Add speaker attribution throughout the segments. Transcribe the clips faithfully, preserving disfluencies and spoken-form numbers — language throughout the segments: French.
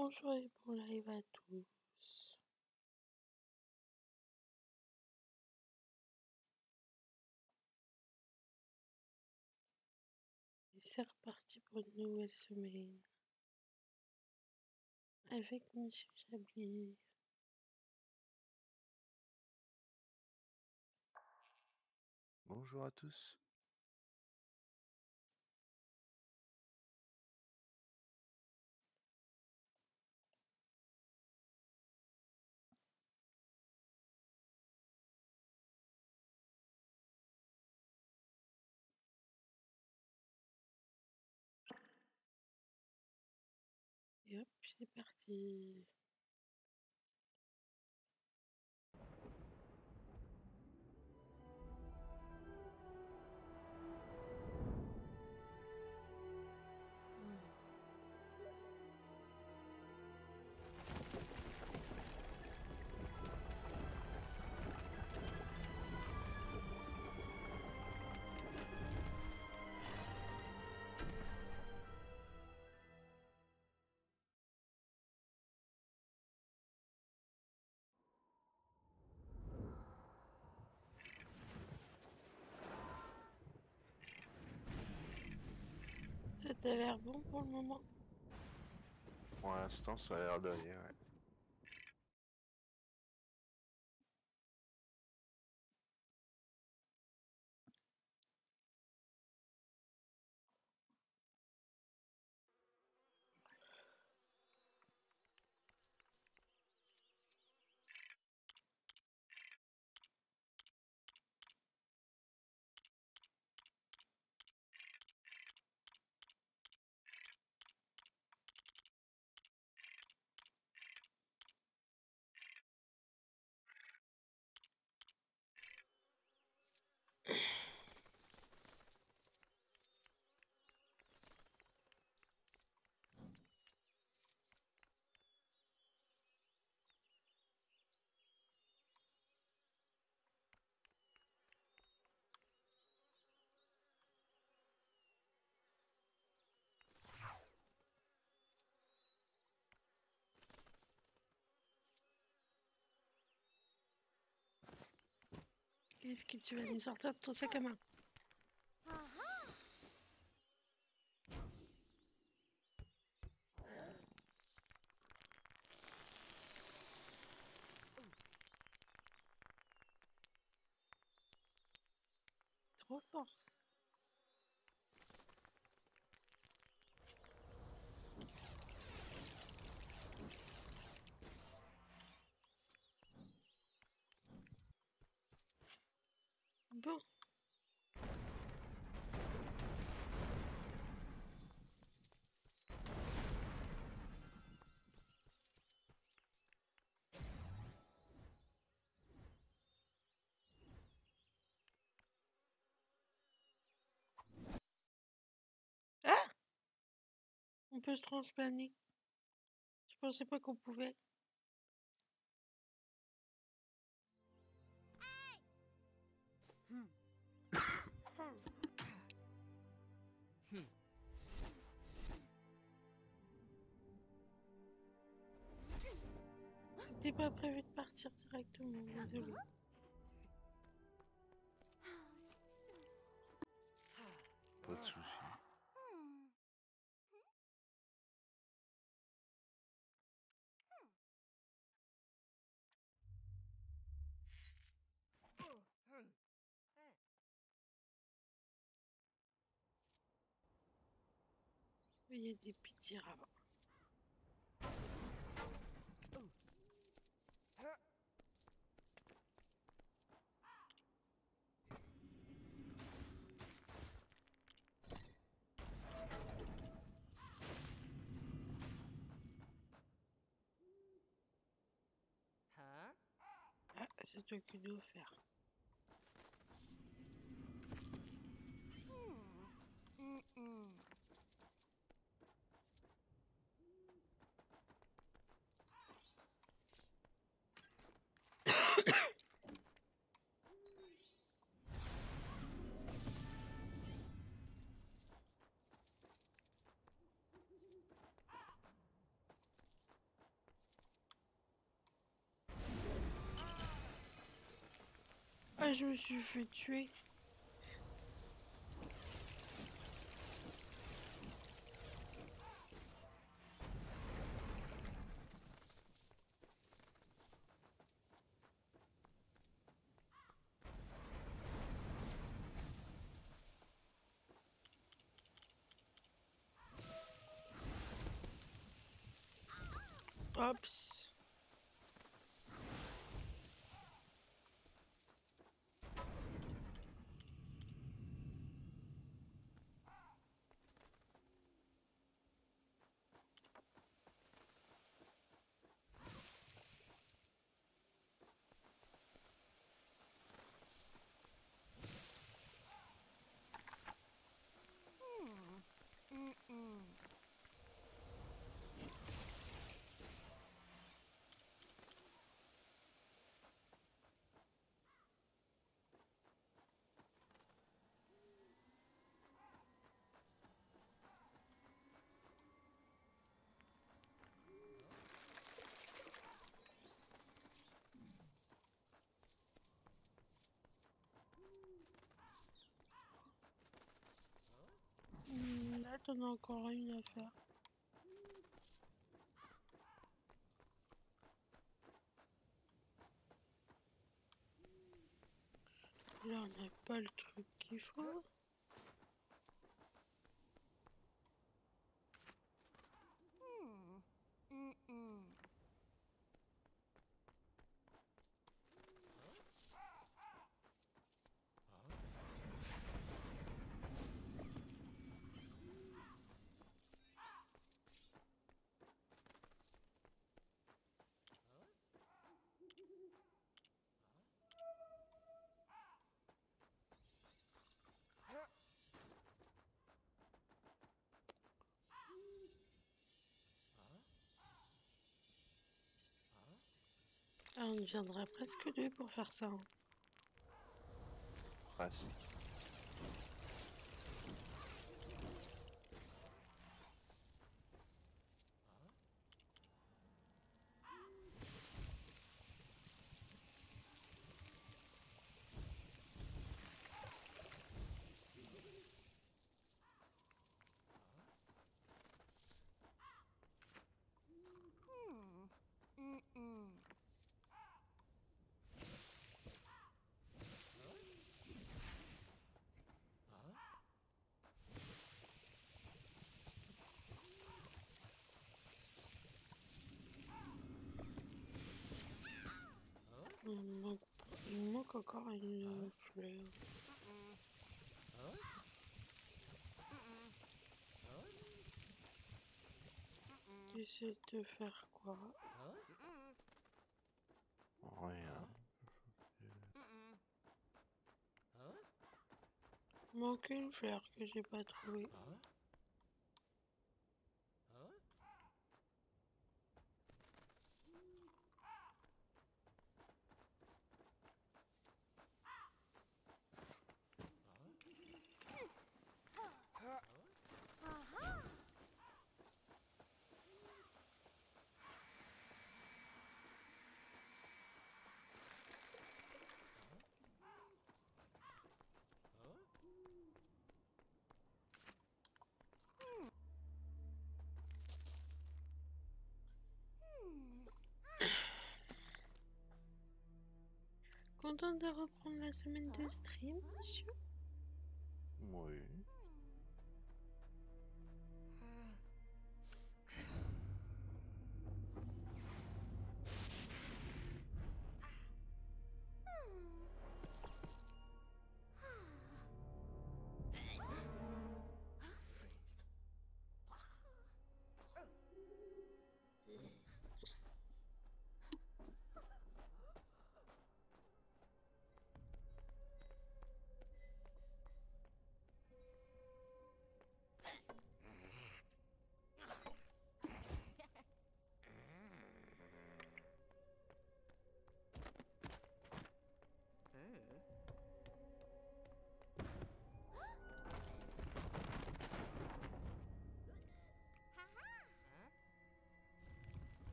Speaker 1: Bonjour et bon live à tous. Et c'est reparti pour une nouvelle semaine. Avec Monsieur Chablis.
Speaker 2: Bonjour à tous.
Speaker 1: Et hop, c'est parti. Ça t'a l'air bon pour le moment?
Speaker 2: Pour l'instant, ça a l'air d'aller, ouais.
Speaker 1: Qu'est-ce que tu vas nous sortir de ton sac à main? Trop fort. Bon. Ah! On peut se transplaner. Je pensais pas qu'on pouvait. C'était pas prévu de partir directement, désolé.
Speaker 2: Pas de soucis.
Speaker 1: Il y a des petits rats. Ah, c'est toi qui dois faire. Ah, je me suis fait tuer. Oups. Hmm, Là, t'en as encore une à faire. Là, on n'a pas le truc qu'il faut. Ah, on deviendra presque deux pour faire ça. Hein.
Speaker 2: Presque. Il me manque, il me manque encore une fleur. J'essaie de faire quoi? Rien.
Speaker 1: Il manque une fleur que j'ai pas trouvée. Contente de reprendre la semaine de stream, monsieur?
Speaker 2: Oui.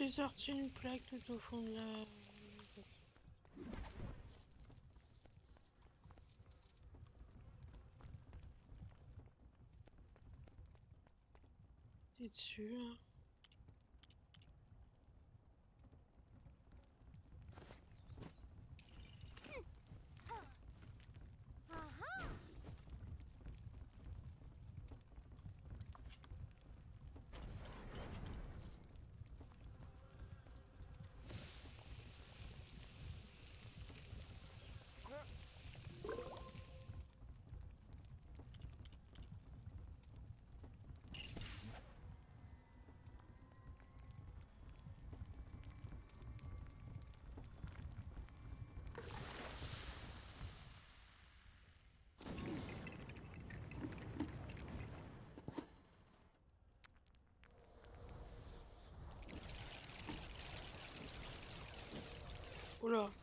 Speaker 1: J'ai sorti une plaque tout au fond de la... T'es dessus, hein? Oula.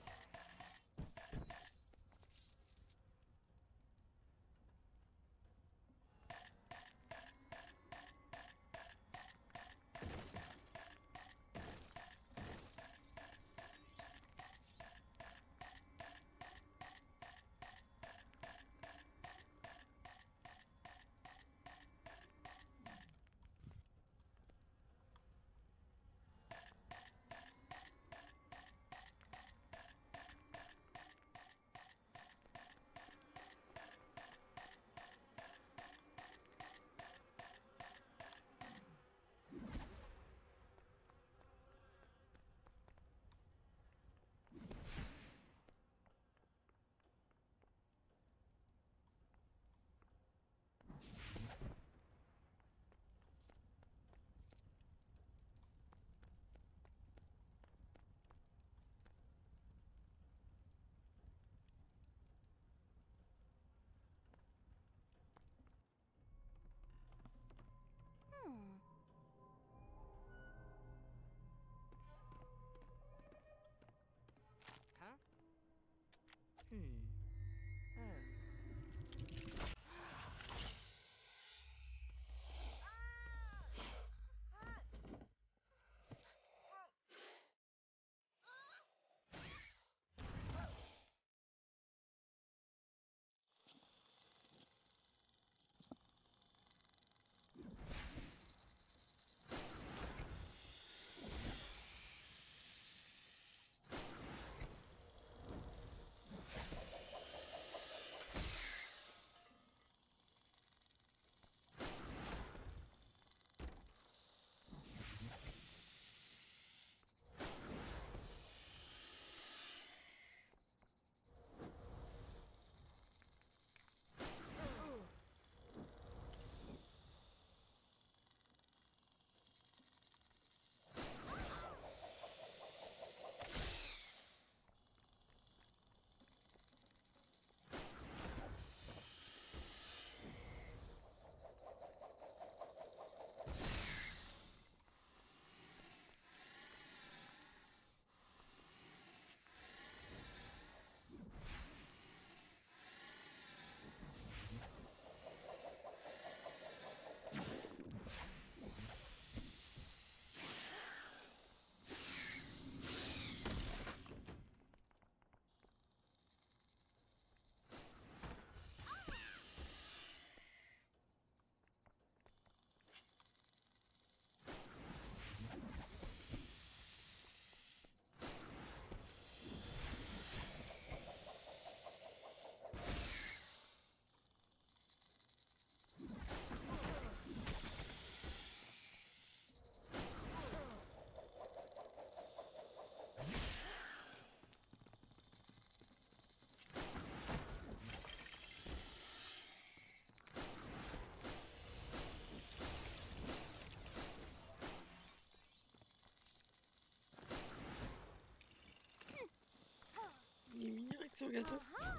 Speaker 1: Il est mignon avec son gâteau.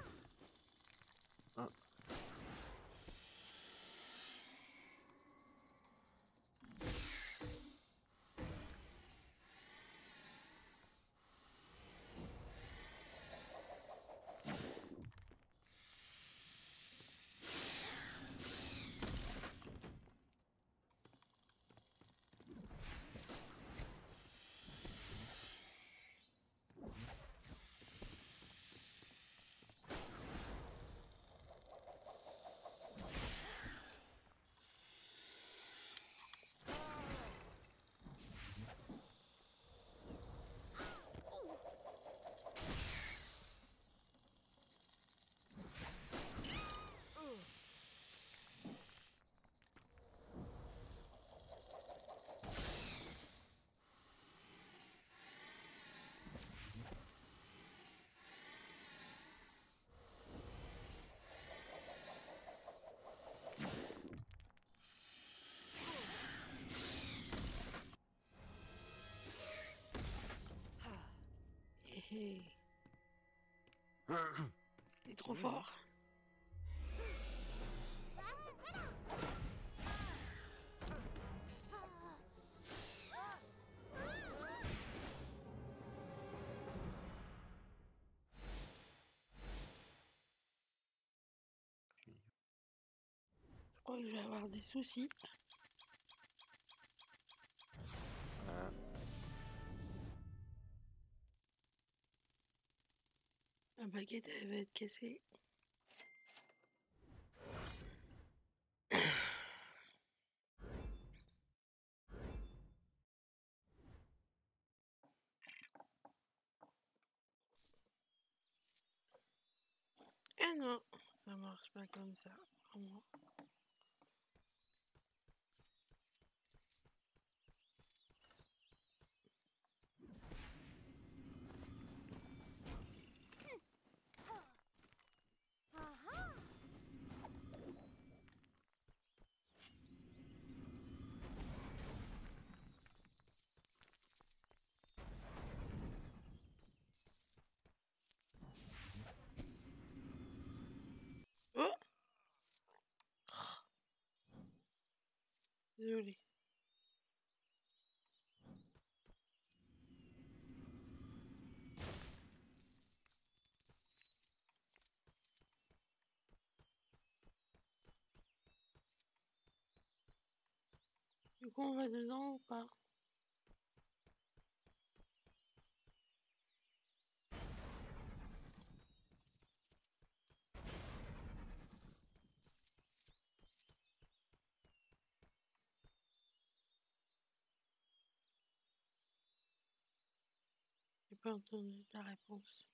Speaker 2: Ah.
Speaker 1: T'es trop
Speaker 2: Oui.
Speaker 1: fort. Je crois que je vais avoir des soucis.
Speaker 2: Ah.
Speaker 1: La baguette, elle va être cassée. Eh non, ça marche pas comme ça. Vraiment. Oh! Désolée. Du coup, on va dedans ou pas? J'ai pas entendu ta réponse.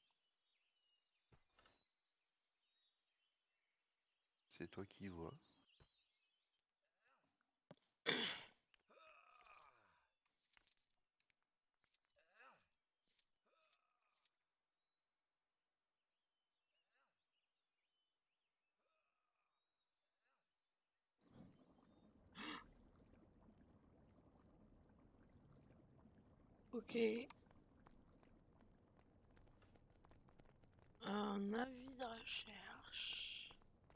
Speaker 2: C'est toi qui vois. Ok. Un avis de recherche.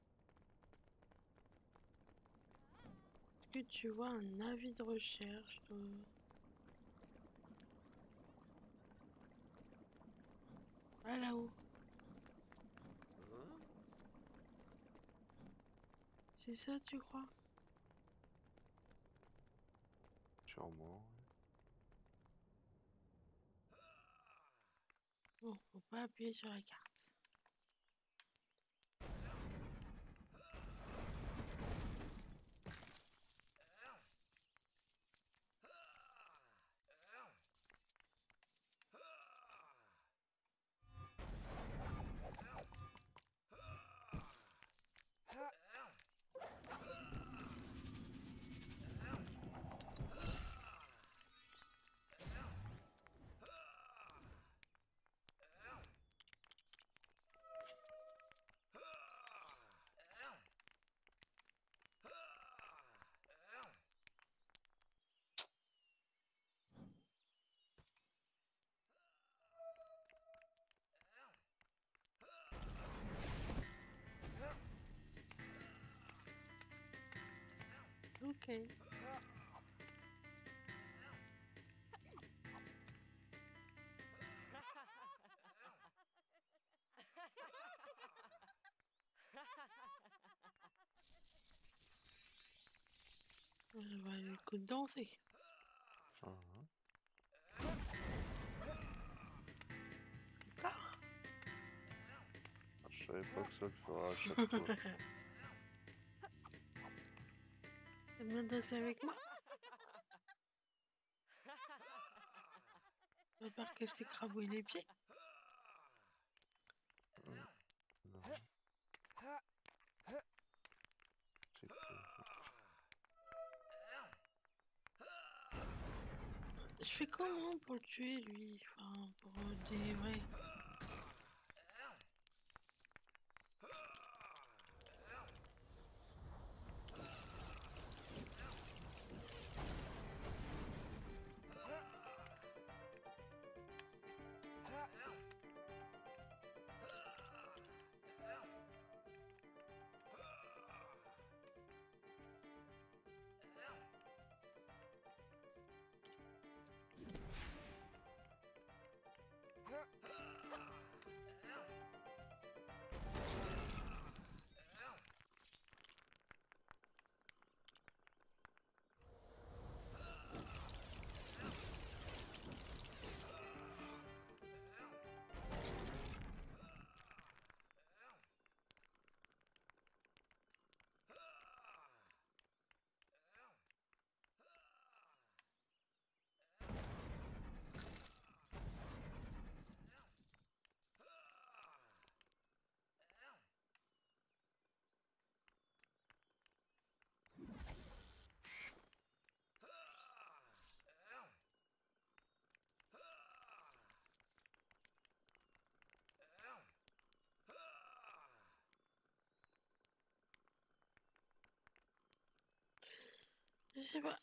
Speaker 2: Est-ce que tu vois un avis de recherche de... Ah, là-haut. C'est ça, tu crois? Sûrement.
Speaker 1: Bon, faut pas appuyer sur la carte. Ok. Je vais aller le coup de danser.
Speaker 2: Ah,
Speaker 1: D'accord.
Speaker 2: je savais pas que ça le fera à chaque fois.
Speaker 1: T'aimes bien danser avec moi? T'as peur que je t'écrabouille les pieds?
Speaker 2: Hum, Non. C'est cool.
Speaker 1: Je fais comment pour le tuer, lui? Enfin, pour le délivrer. Je sais pas.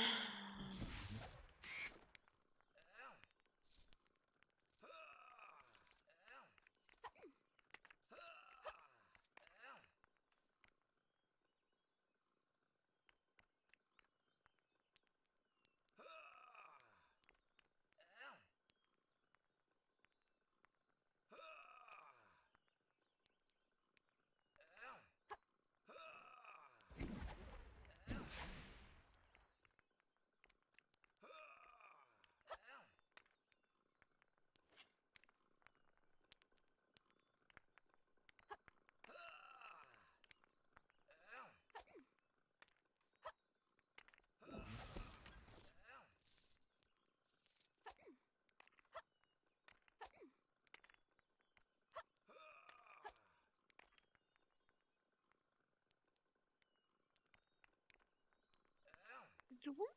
Speaker 1: C'est tout bon?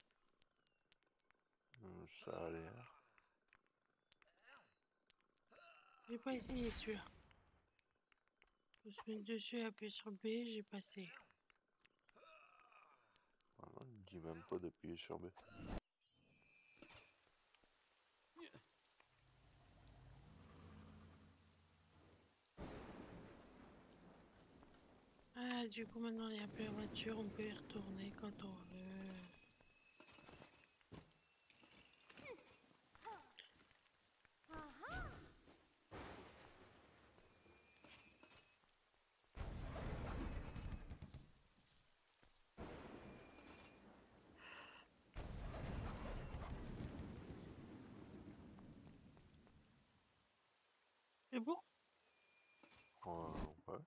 Speaker 2: Hum, Ça a l'air.
Speaker 1: J'ai pas essayé celui-là. Je me suis mis dessus, appuyer sur B, j'ai passé.
Speaker 2: Ah non, il dit même pas d'appuyer sur B.
Speaker 1: Ah, du coup, maintenant, il n'y a plus la voiture, on peut y retourner quand on veut. C'est bon?
Speaker 2: Ouais, ouais.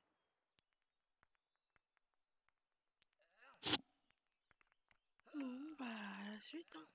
Speaker 1: Bon, bah, à la suite, hein.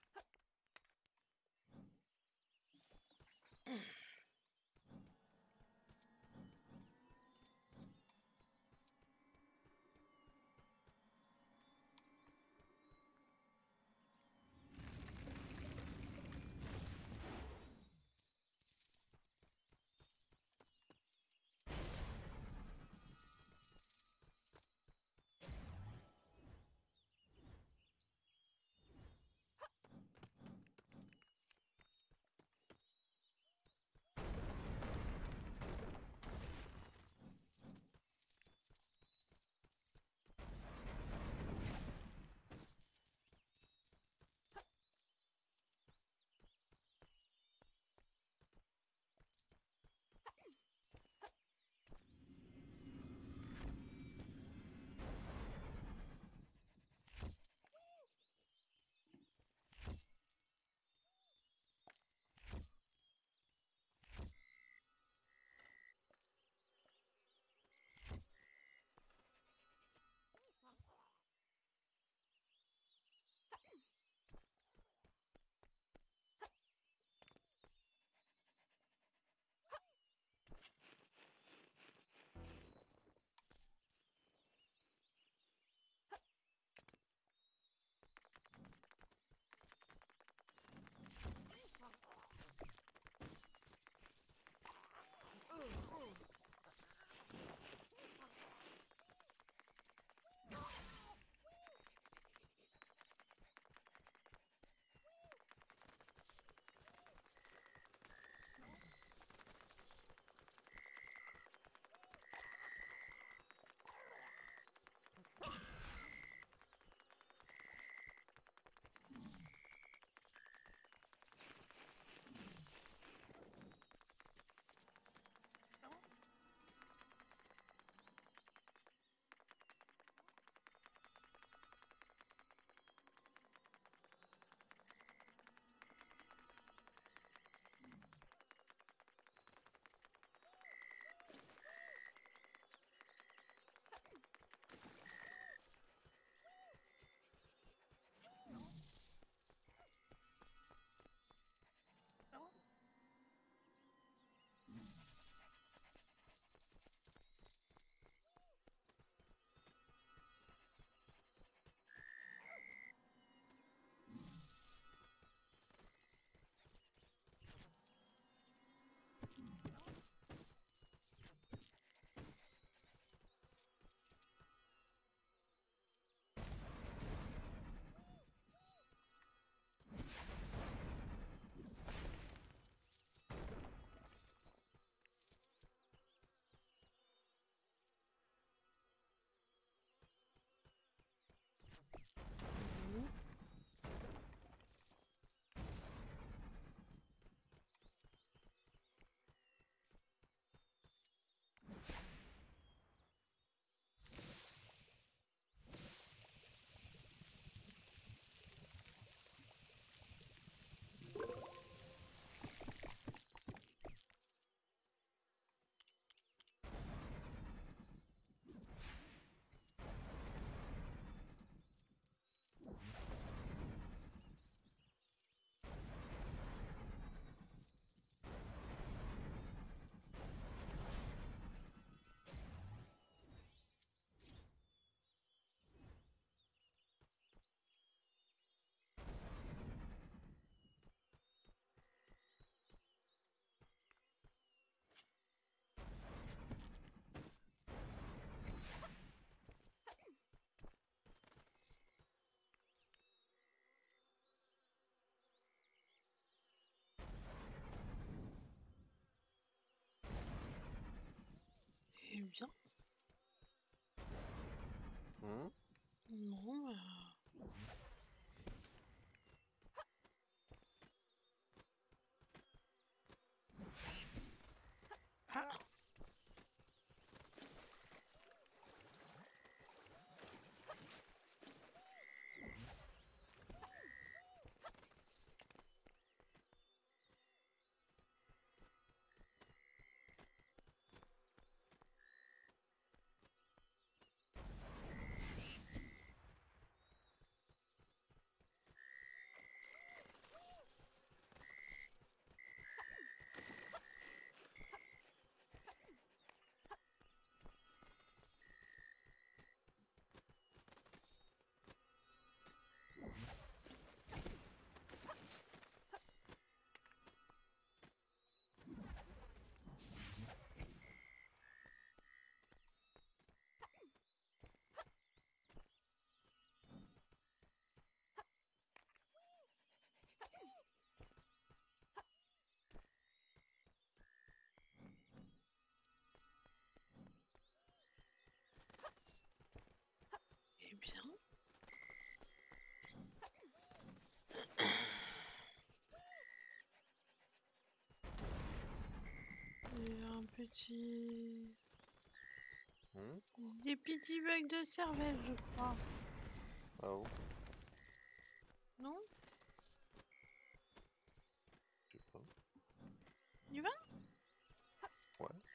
Speaker 1: bien.
Speaker 2: Mmh.
Speaker 1: Non, bah... Ah. Eh bien... Il y a un petit...
Speaker 2: Mmh.
Speaker 1: Des petits bugs de cervelle, je crois.
Speaker 2: Ah bon?
Speaker 1: Non?
Speaker 2: Je sais pas.
Speaker 1: Il va?
Speaker 2: Ouais.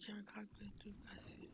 Speaker 1: qu'il y a un crack de tout cassé.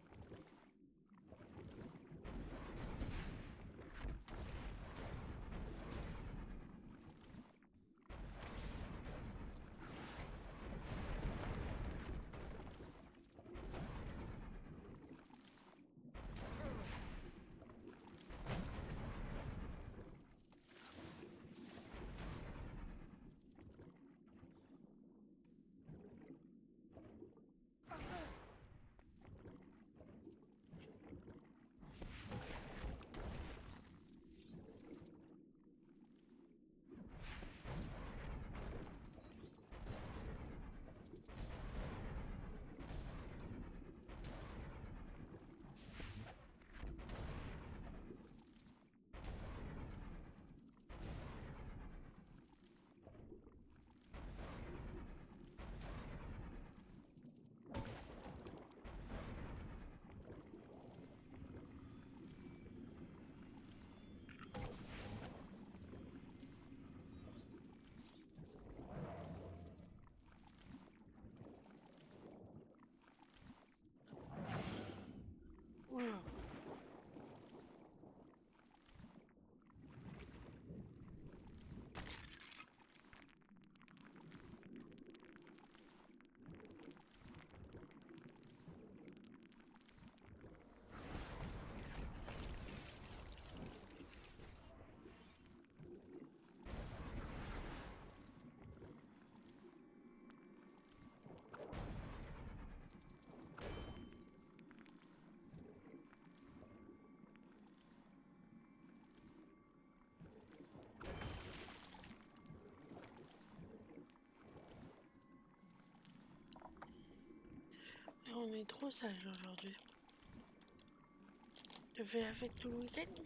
Speaker 1: Oula. Et on est trop sage aujourd'hui. Tu fais la fête tout le week-end?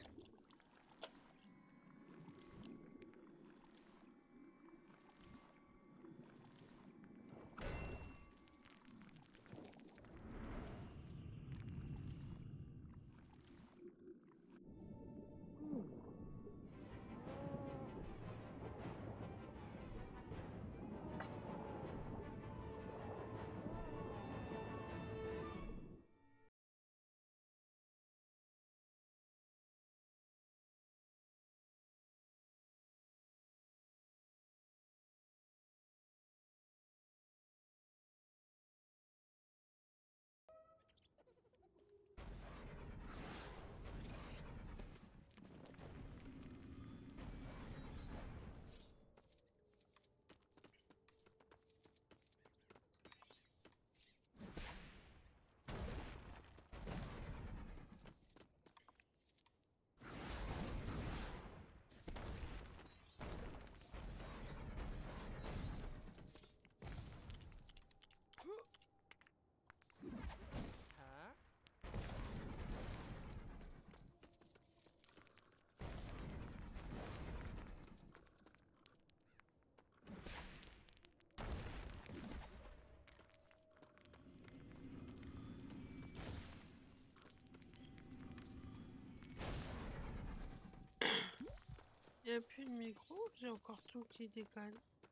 Speaker 1: Il n'y a plus de micro, j'ai encore tout qui décale.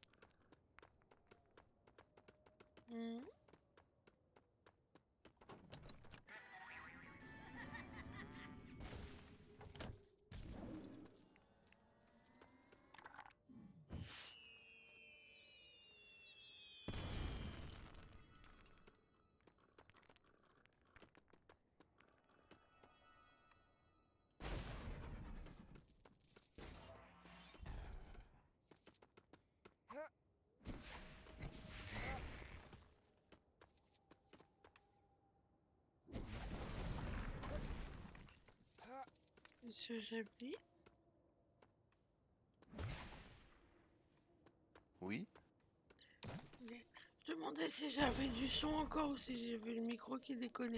Speaker 1: Mmh. Monsieur Chablis?
Speaker 3: Oui.
Speaker 1: Je demandais si j'avais du son encore ou si j'ai vu le micro qui déconnait.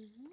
Speaker 1: Mhm.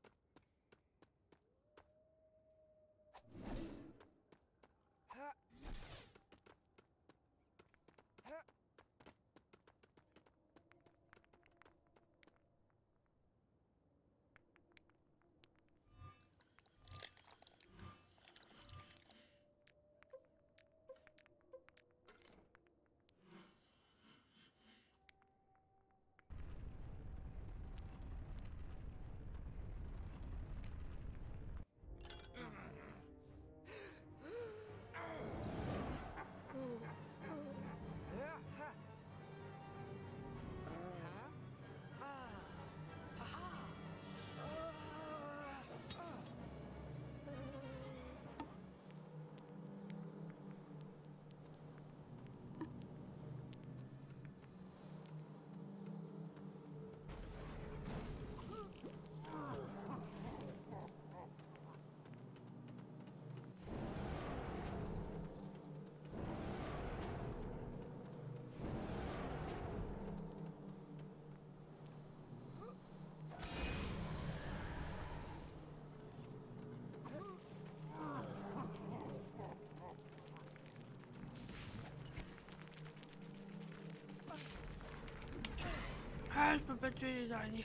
Speaker 1: Ah, je peux pas tuer les araignées.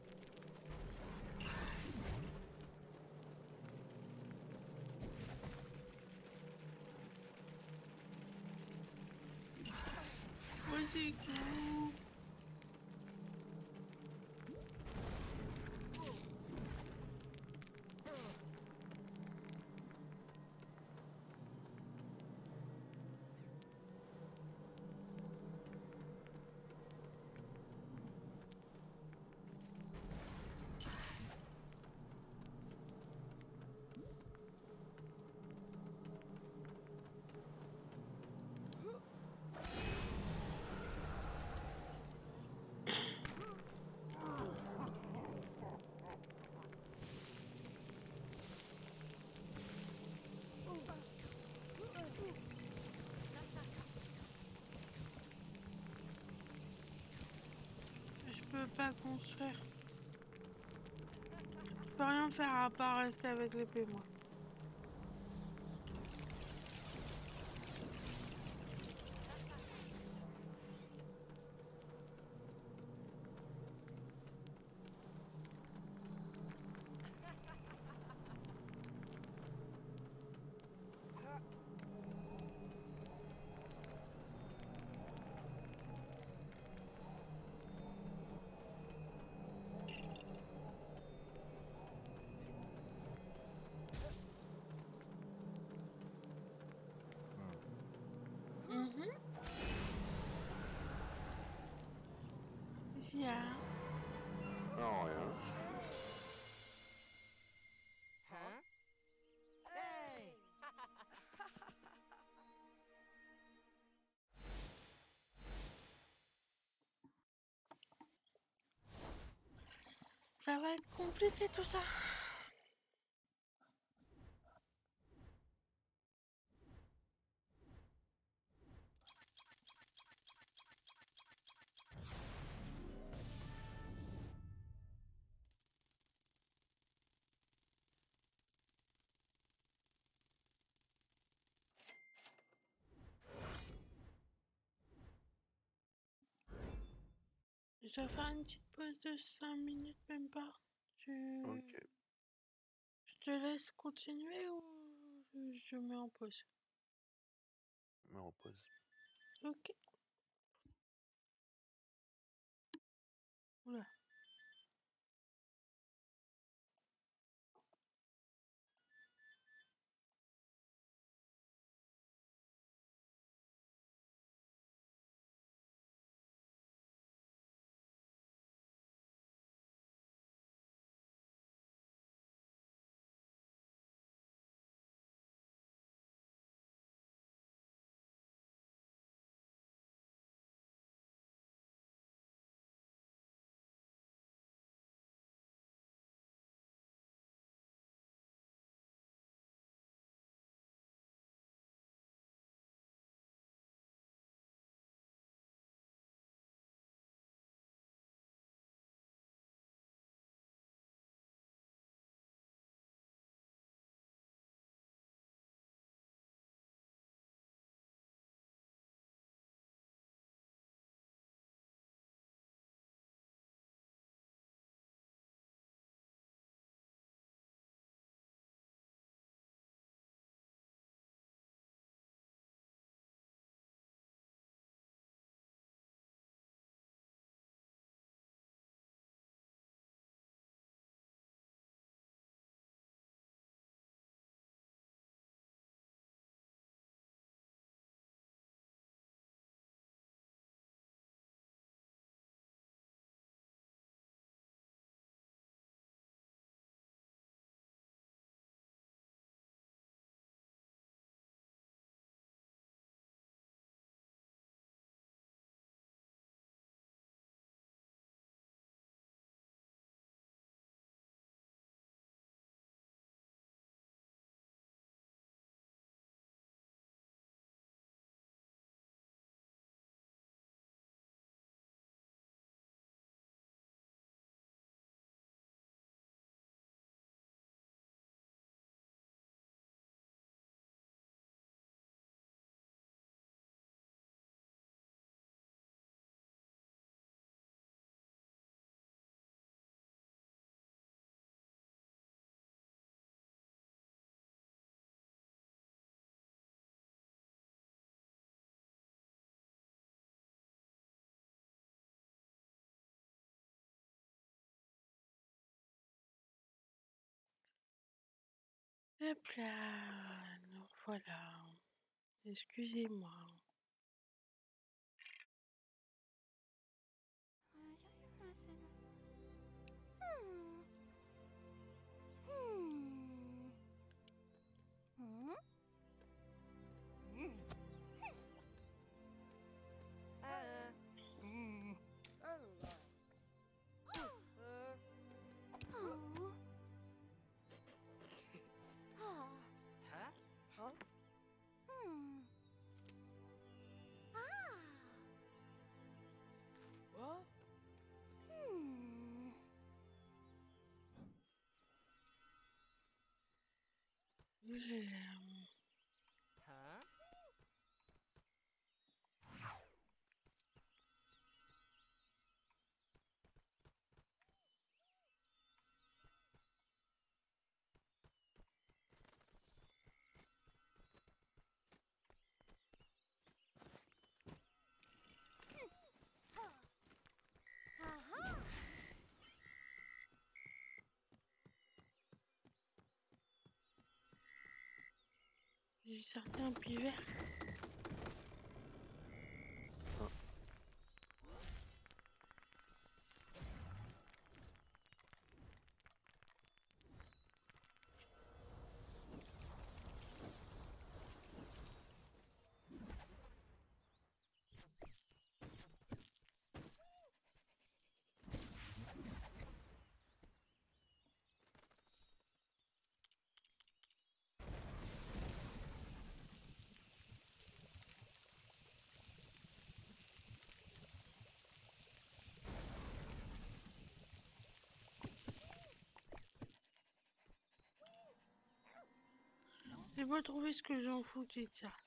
Speaker 1: Ouais, c'est tout. Je peux pas construire. Je peux rien faire à part rester avec l'épée, moi. Mhm. Ici, il y a un.
Speaker 2: Non, rien.
Speaker 1: Ça va être compliqué tout ça. Je dois faire une petite pause de cinq minutes, même pas. Tu...
Speaker 2: Ok.
Speaker 1: Je te laisse continuer ou je mets en pause?
Speaker 2: Mais on pause.
Speaker 1: Ok. Oula. Hop là, alors voilà. Excusez-moi. J'ai sorti un puits vert. Oh. J'ai pas trouvé ce que j'en foutais de ça.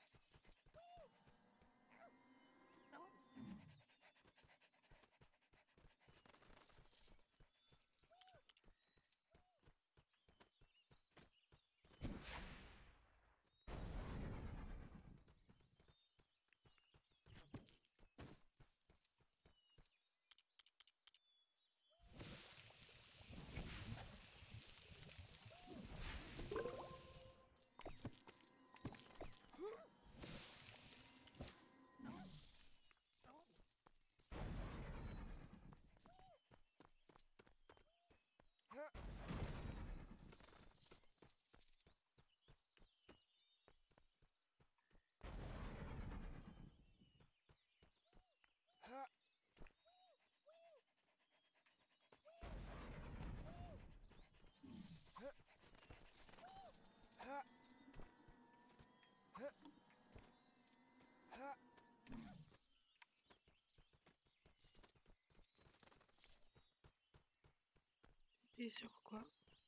Speaker 1: T'es sur quoi?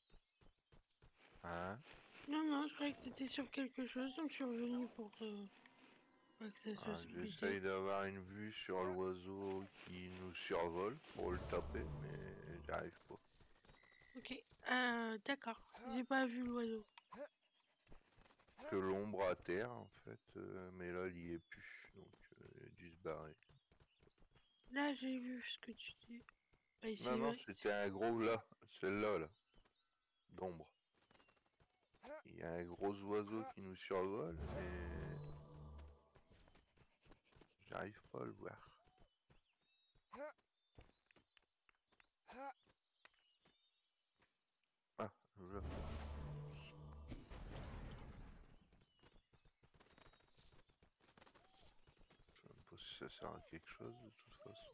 Speaker 2: Hein?
Speaker 1: Non, non, je croyais que t'étais sur quelque chose, donc je suis revenu pour euh, pas que ça soit
Speaker 2: Ah,
Speaker 1: splitté.
Speaker 2: j'essaye d'avoir une vue sur l'oiseau qui nous survole pour le taper, mais j'arrive pas.
Speaker 1: Ok, euh, d'accord. J'ai pas vu l'oiseau.
Speaker 2: Que l'ombre à terre en fait, euh, mais là il y est plus, donc euh, il a dû se barrer.
Speaker 1: Là, j'ai vu ce que tu dis. Bah, il
Speaker 2: Non,
Speaker 1: s'est-
Speaker 2: non, c'était un gros là, celle-là, là, d'ombre. Il y a un gros oiseau qui nous survole, mais j'arrive pas à le voir. Ah, là. Je sais même pas si ça sert à quelque chose de toute façon.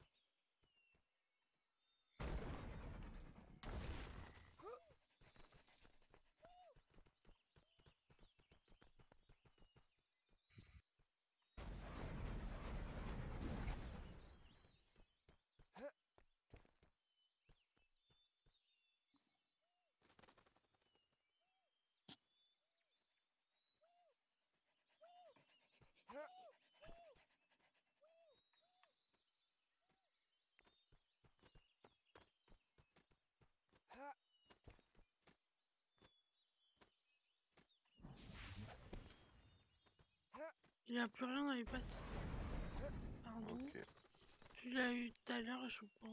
Speaker 1: Il a plus rien dans les pattes. Pardon.
Speaker 2: Ok.
Speaker 1: Tu l'as eu tout à l'heure, je pense.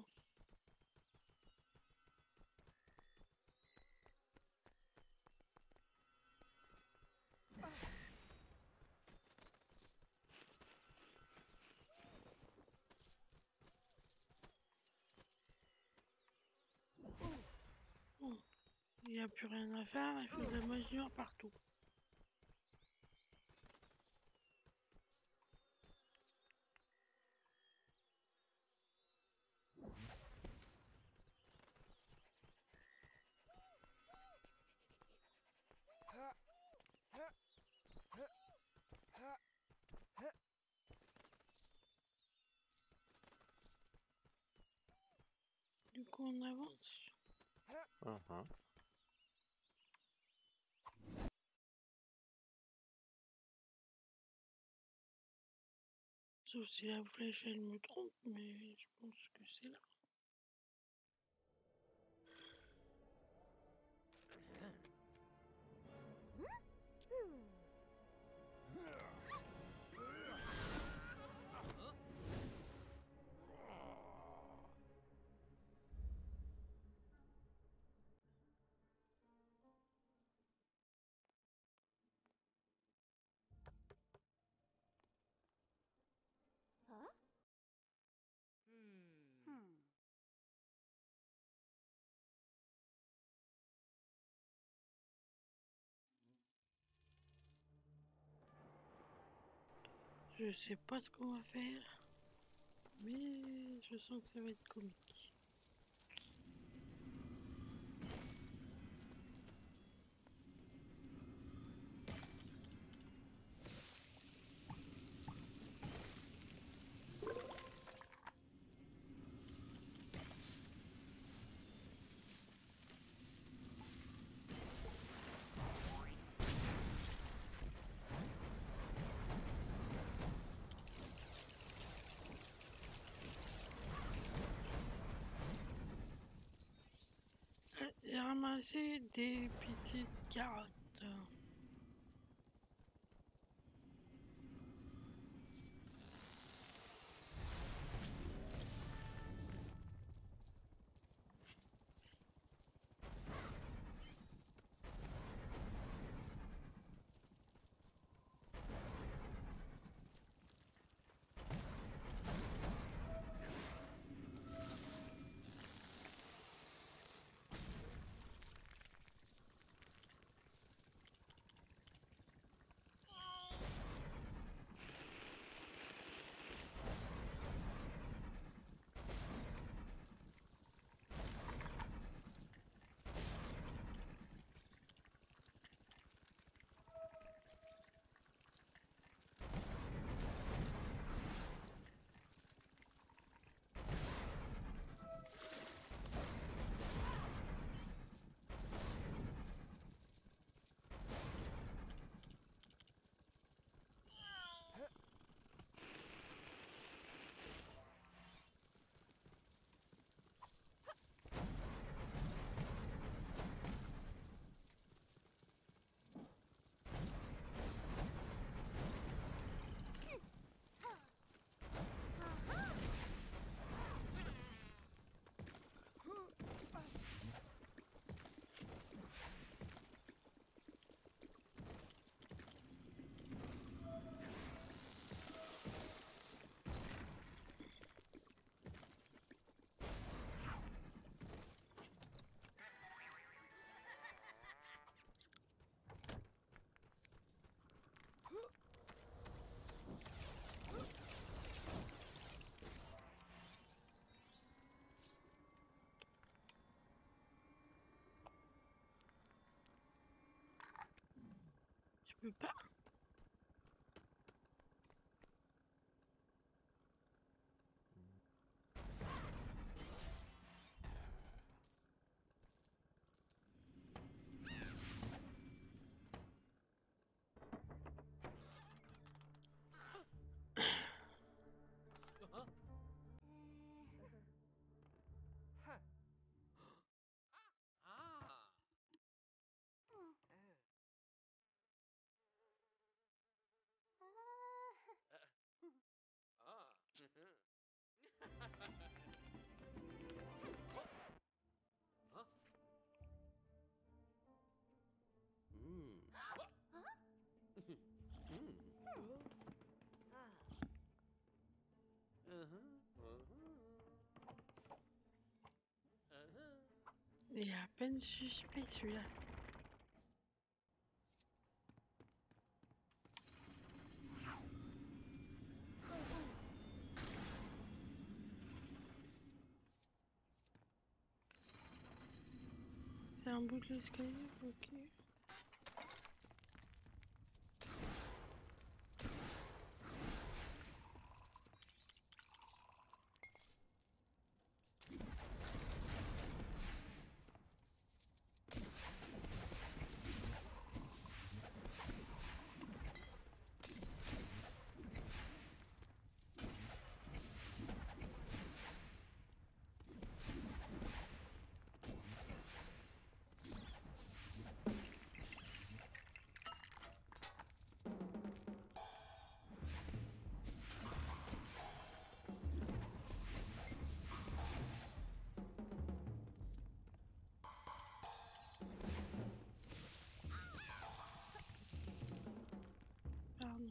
Speaker 1: n'y a plus rien à faire, il faut de la magie partout. Du coup, on avance.
Speaker 2: Uh-huh.
Speaker 1: Sauf si la flèche, elle me trompe, mais je pense que c'est là. Je sais pas ce qu'on va faire, mais je sens que ça va être comique. J'ai ramassé des petites carottes. Je peux pas. Il est à peine suspect celui-là. C'est un bout de l'escalier, ok. Pardon.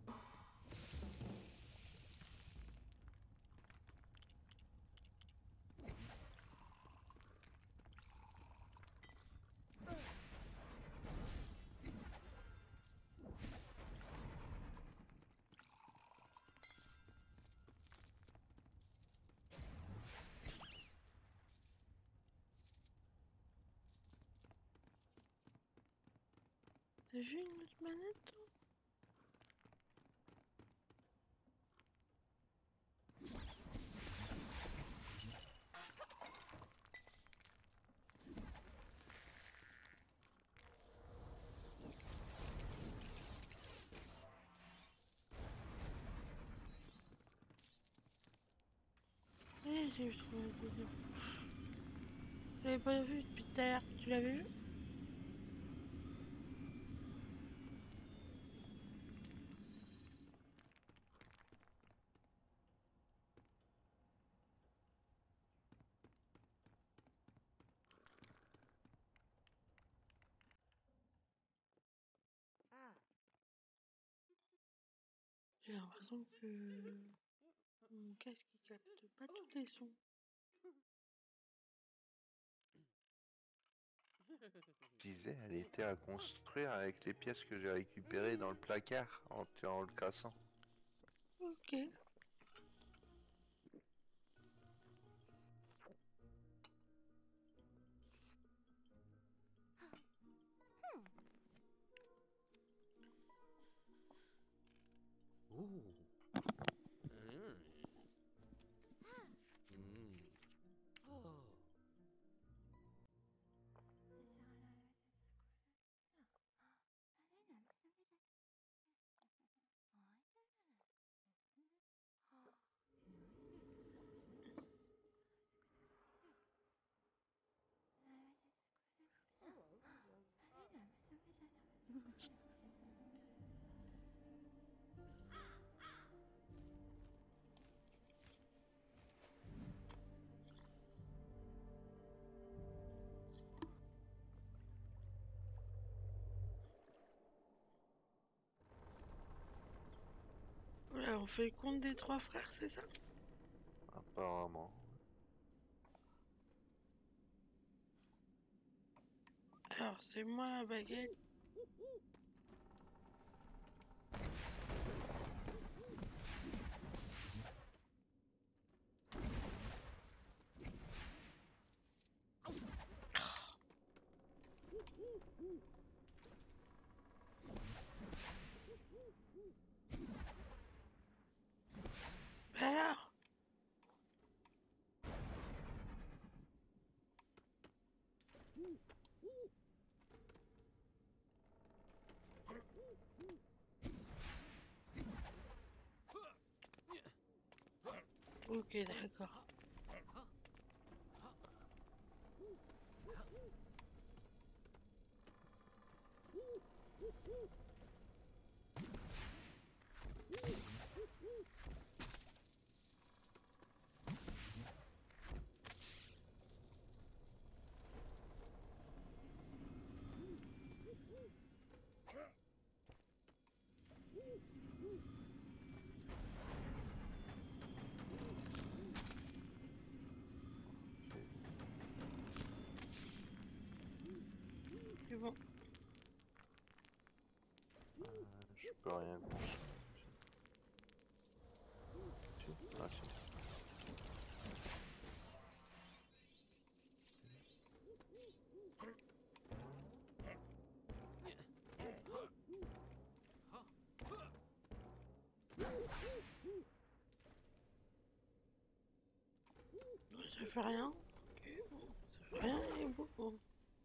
Speaker 1: T'as vu une autre manette toi? Oui, j'ai vu trouvé le deuxième. Je l'avais pas vu depuis tout à l'heure. Tu l'avais vu? J'ai l'impression que mon casque il capte pas tous les sons.
Speaker 2: Je disais, elle était à construire avec les pièces que j'ai récupérées dans le placard en, en le cassant.
Speaker 1: Ok.
Speaker 3: Ooh. Mm. Mm. Oh.
Speaker 1: Voilà, on fait le compte des trois frères, c'est ça?
Speaker 2: Apparemment.
Speaker 1: Alors, c'est moi la baguette. Bah alors? Ok, d'accord.
Speaker 2: peux rien construire. Si, ah si.
Speaker 1: Ça fait rien. Ok, bon, ça fait rien et bon. bon.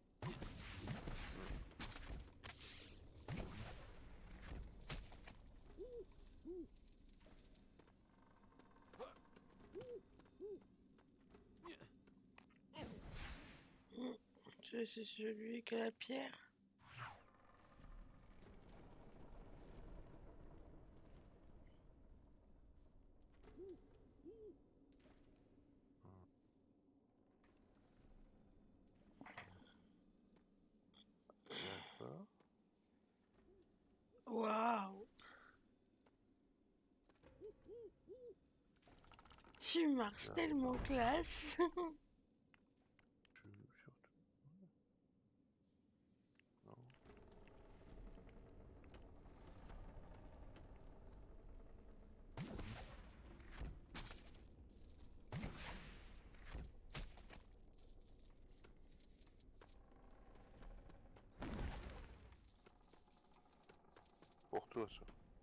Speaker 1: Ça, c'est celui qui a la pierre.
Speaker 2: D'accord.
Speaker 1: Waouh! Tu marches
Speaker 2: Là.
Speaker 1: tellement classe.
Speaker 2: Je surtout. Non. Pour toi ça.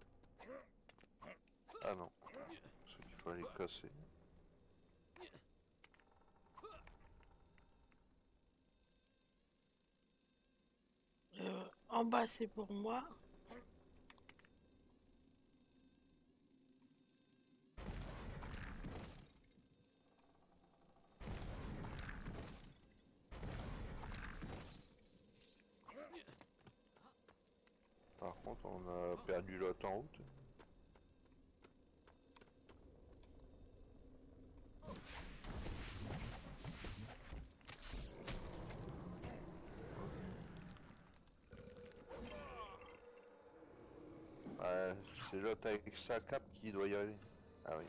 Speaker 2: Ah non. C'est qu'il fallait casser.
Speaker 1: Euh, en bas, c'est pour moi.
Speaker 2: Par contre, on a perdu l'autre en route. Ouais, c'est l'autre avec sa cape qui doit y aller. Ah oui.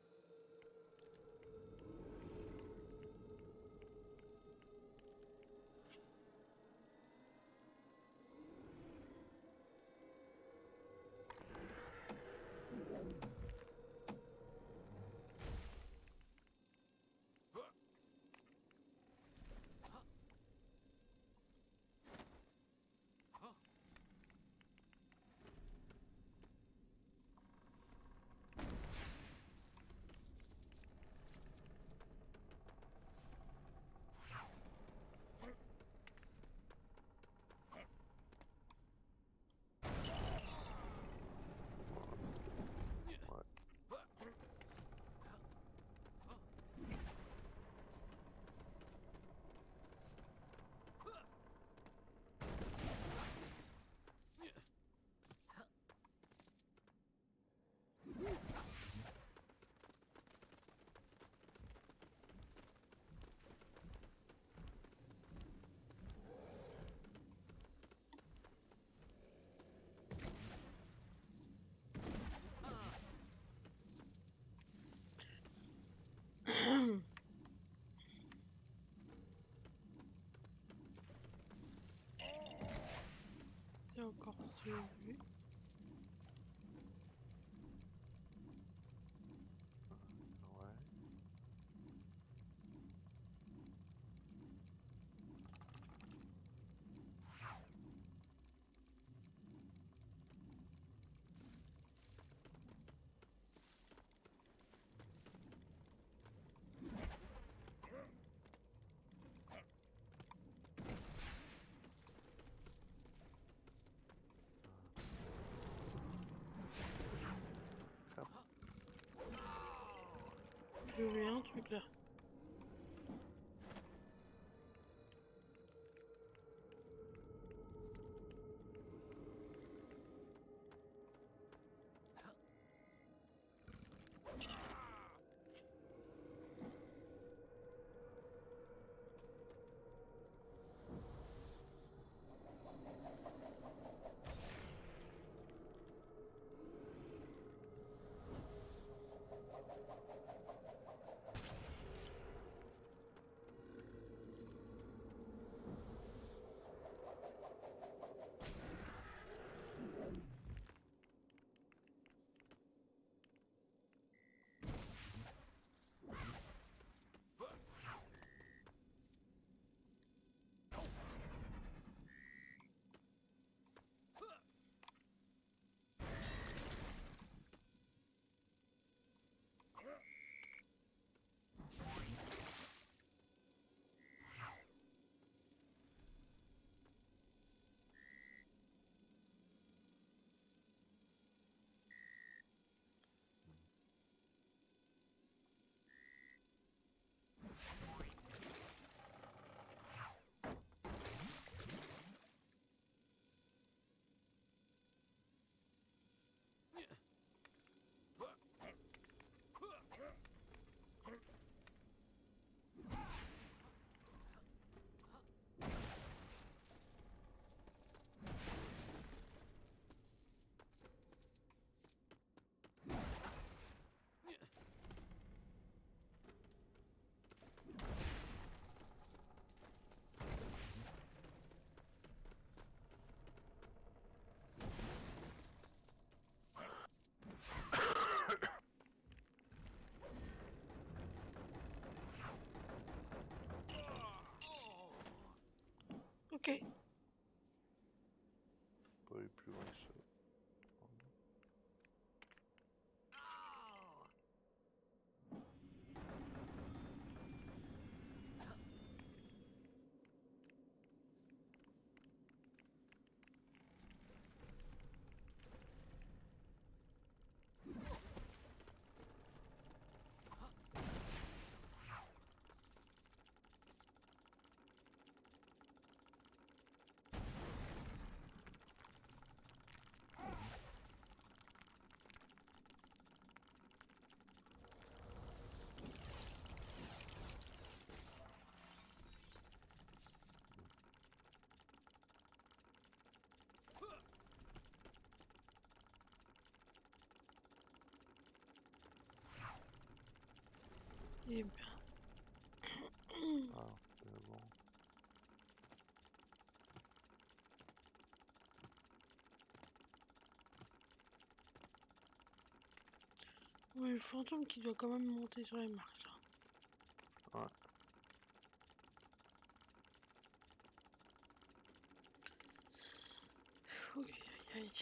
Speaker 2: C'est encore celui. Ouais.
Speaker 1: J'ai oublié un truc là. Ok.
Speaker 2: Pas aller plus loin que ça.
Speaker 1: Eh ben.
Speaker 2: Ah, c'est bon.
Speaker 1: Ouais, le fantôme qui doit quand même monter sur les marches.
Speaker 2: Ouais.
Speaker 1: Oui, aïe, aïe.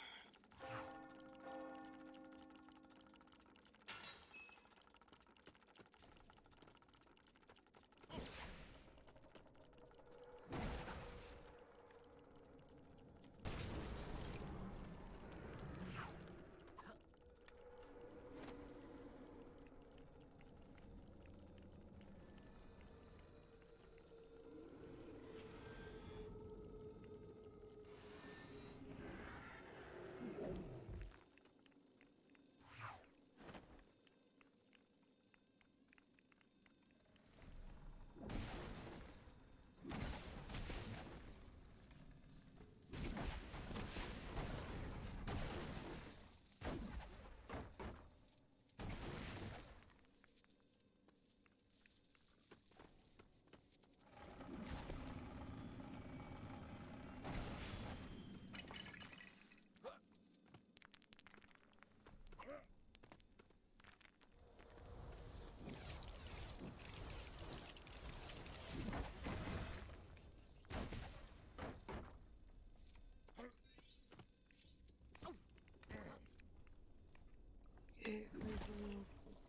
Speaker 1: Et, euh,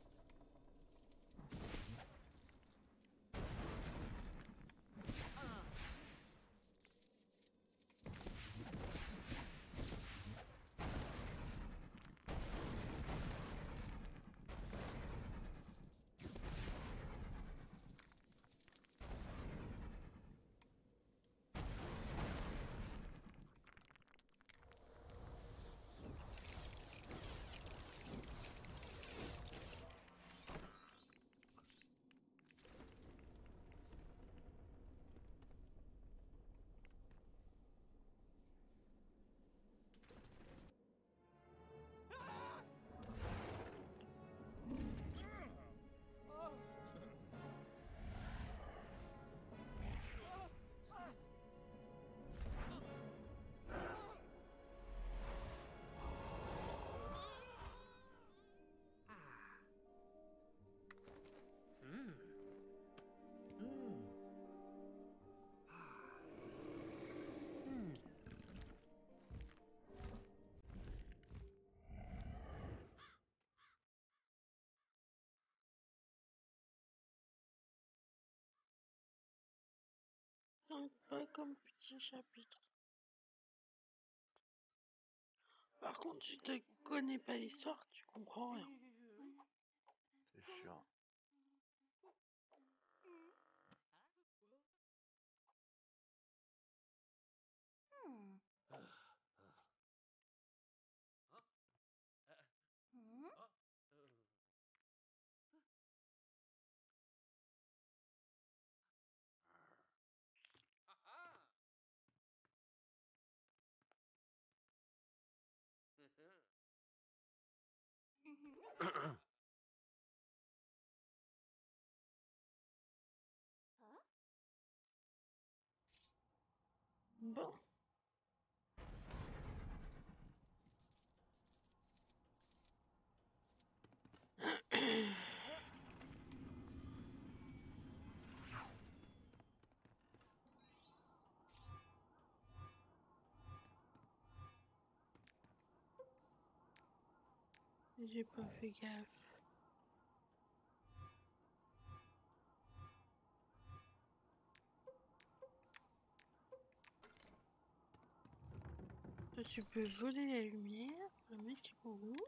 Speaker 1: sympa comme petit chapitre. Par contre, si tu connais pas l'histoire, tu comprends rien.
Speaker 2: C'est sûr.
Speaker 1: Bon. J'ai pas fait gaffe. Toi, tu peux voler la lumière, mais tu peux où?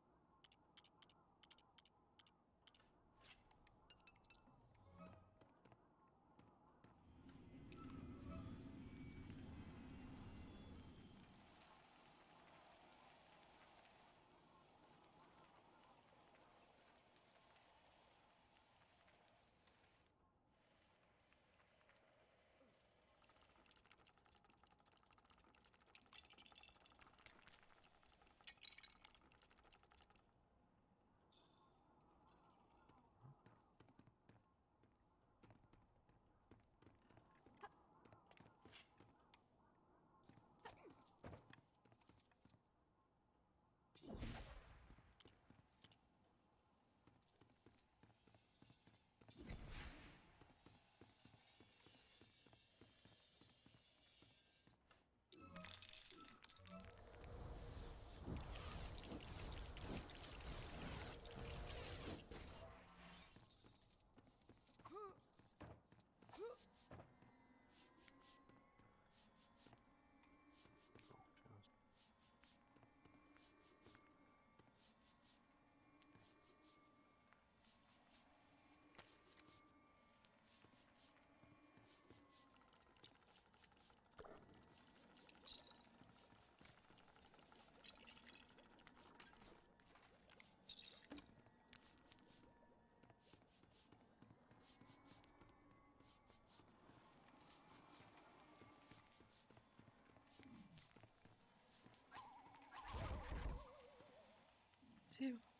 Speaker 1: C'est bon.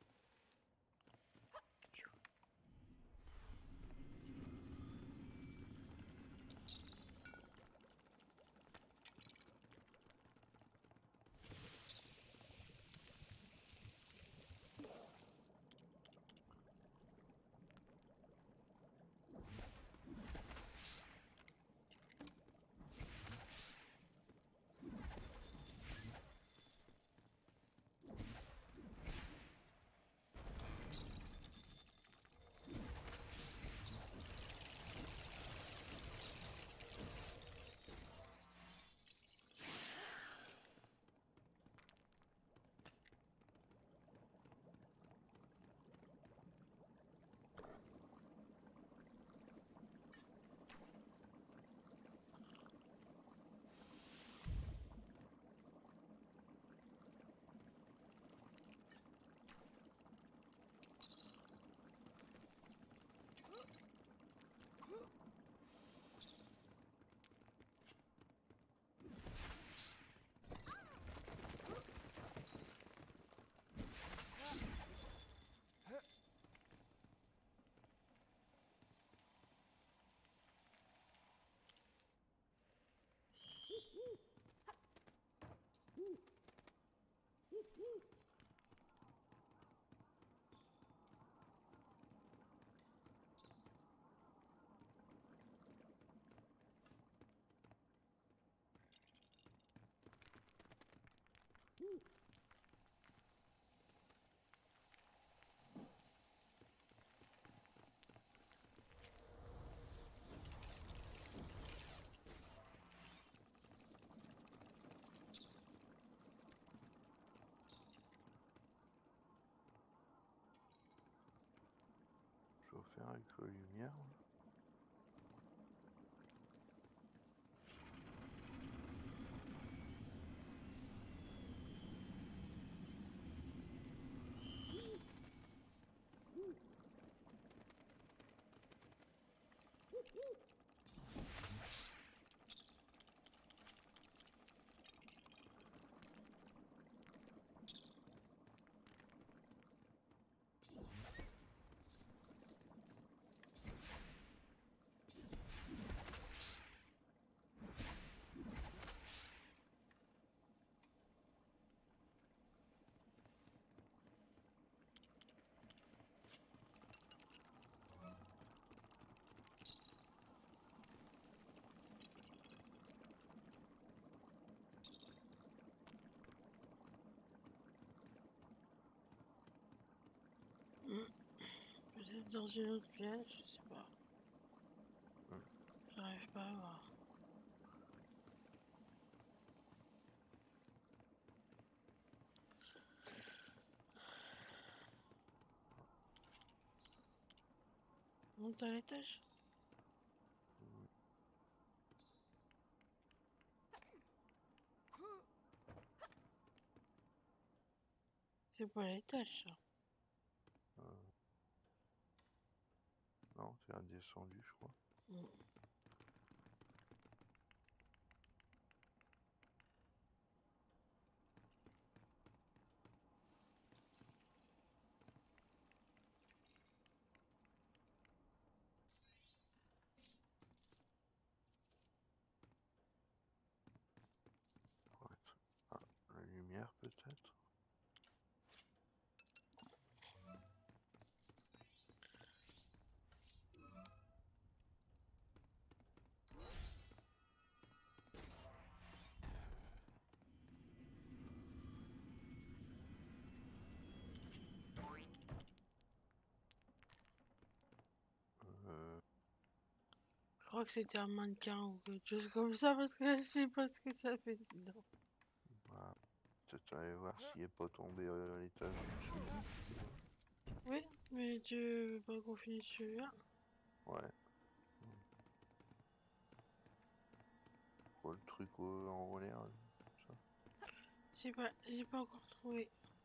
Speaker 2: Je vais faire avec la lumière.
Speaker 1: Dans une autre pièce, je sais pas.
Speaker 2: Hmm.
Speaker 1: J'arrive pas à voir. Monte à l'étage. C'est pas à l'étage, ça.
Speaker 2: Euh, Non, c'est redescendu, je crois.
Speaker 1: Mm.
Speaker 2: Ouais. Ah, la lumière, peut-être. Euh,
Speaker 1: Je crois que c'était un mannequin ou quelque chose comme ça parce que je sais pas ce que ça fait sinon.
Speaker 2: bah, peut-être aller voir s'il est pas tombé à l'étage en dessous.
Speaker 1: Oui, mais tu veux pas qu'on finisse celui-là?
Speaker 2: Ouais. Quoi, le truc euh, en l'air, là, ça.
Speaker 1: J'ai pas, j'ai pas encore trouvé.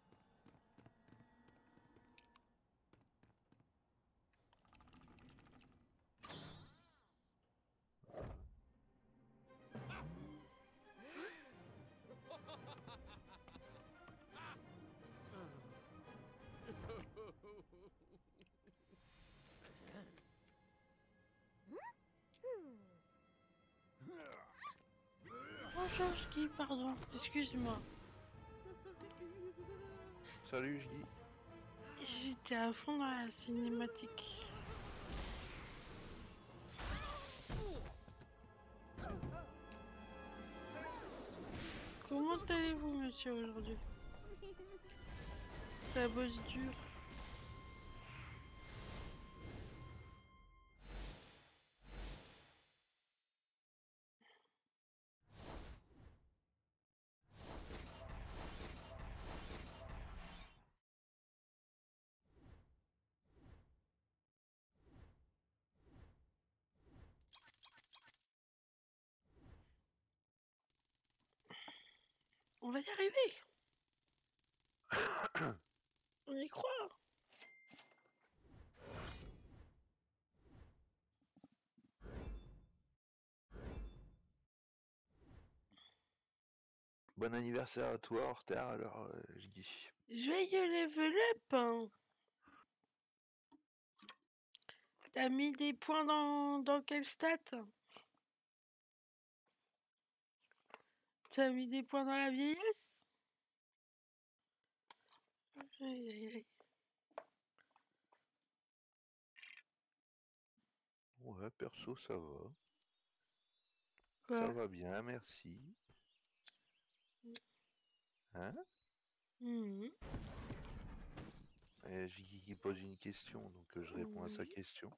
Speaker 1: Bonjour, Guy, pardon, excuse-moi.
Speaker 2: Salut, je dis.
Speaker 1: J'étais à fond dans la cinématique. Comment allez-vous, monsieur, aujourd'hui? Ça bosse dur. On va y arriver. On y croit.
Speaker 2: Bon anniversaire à toi, en retard, alors euh, je dis.
Speaker 1: Joyeux level up. Hein. T'as mis des points dans, dans quelle stat? T'as mis des points dans la vieillesse? Aïe, aïe, aïe.
Speaker 2: Ouais, perso, ça va.
Speaker 1: Quoi?
Speaker 2: Ça va bien, merci. Hein?
Speaker 1: Mhm.
Speaker 2: Et Jiggy qui pose une question, donc euh, je réponds à sa
Speaker 1: Oui.
Speaker 2: question.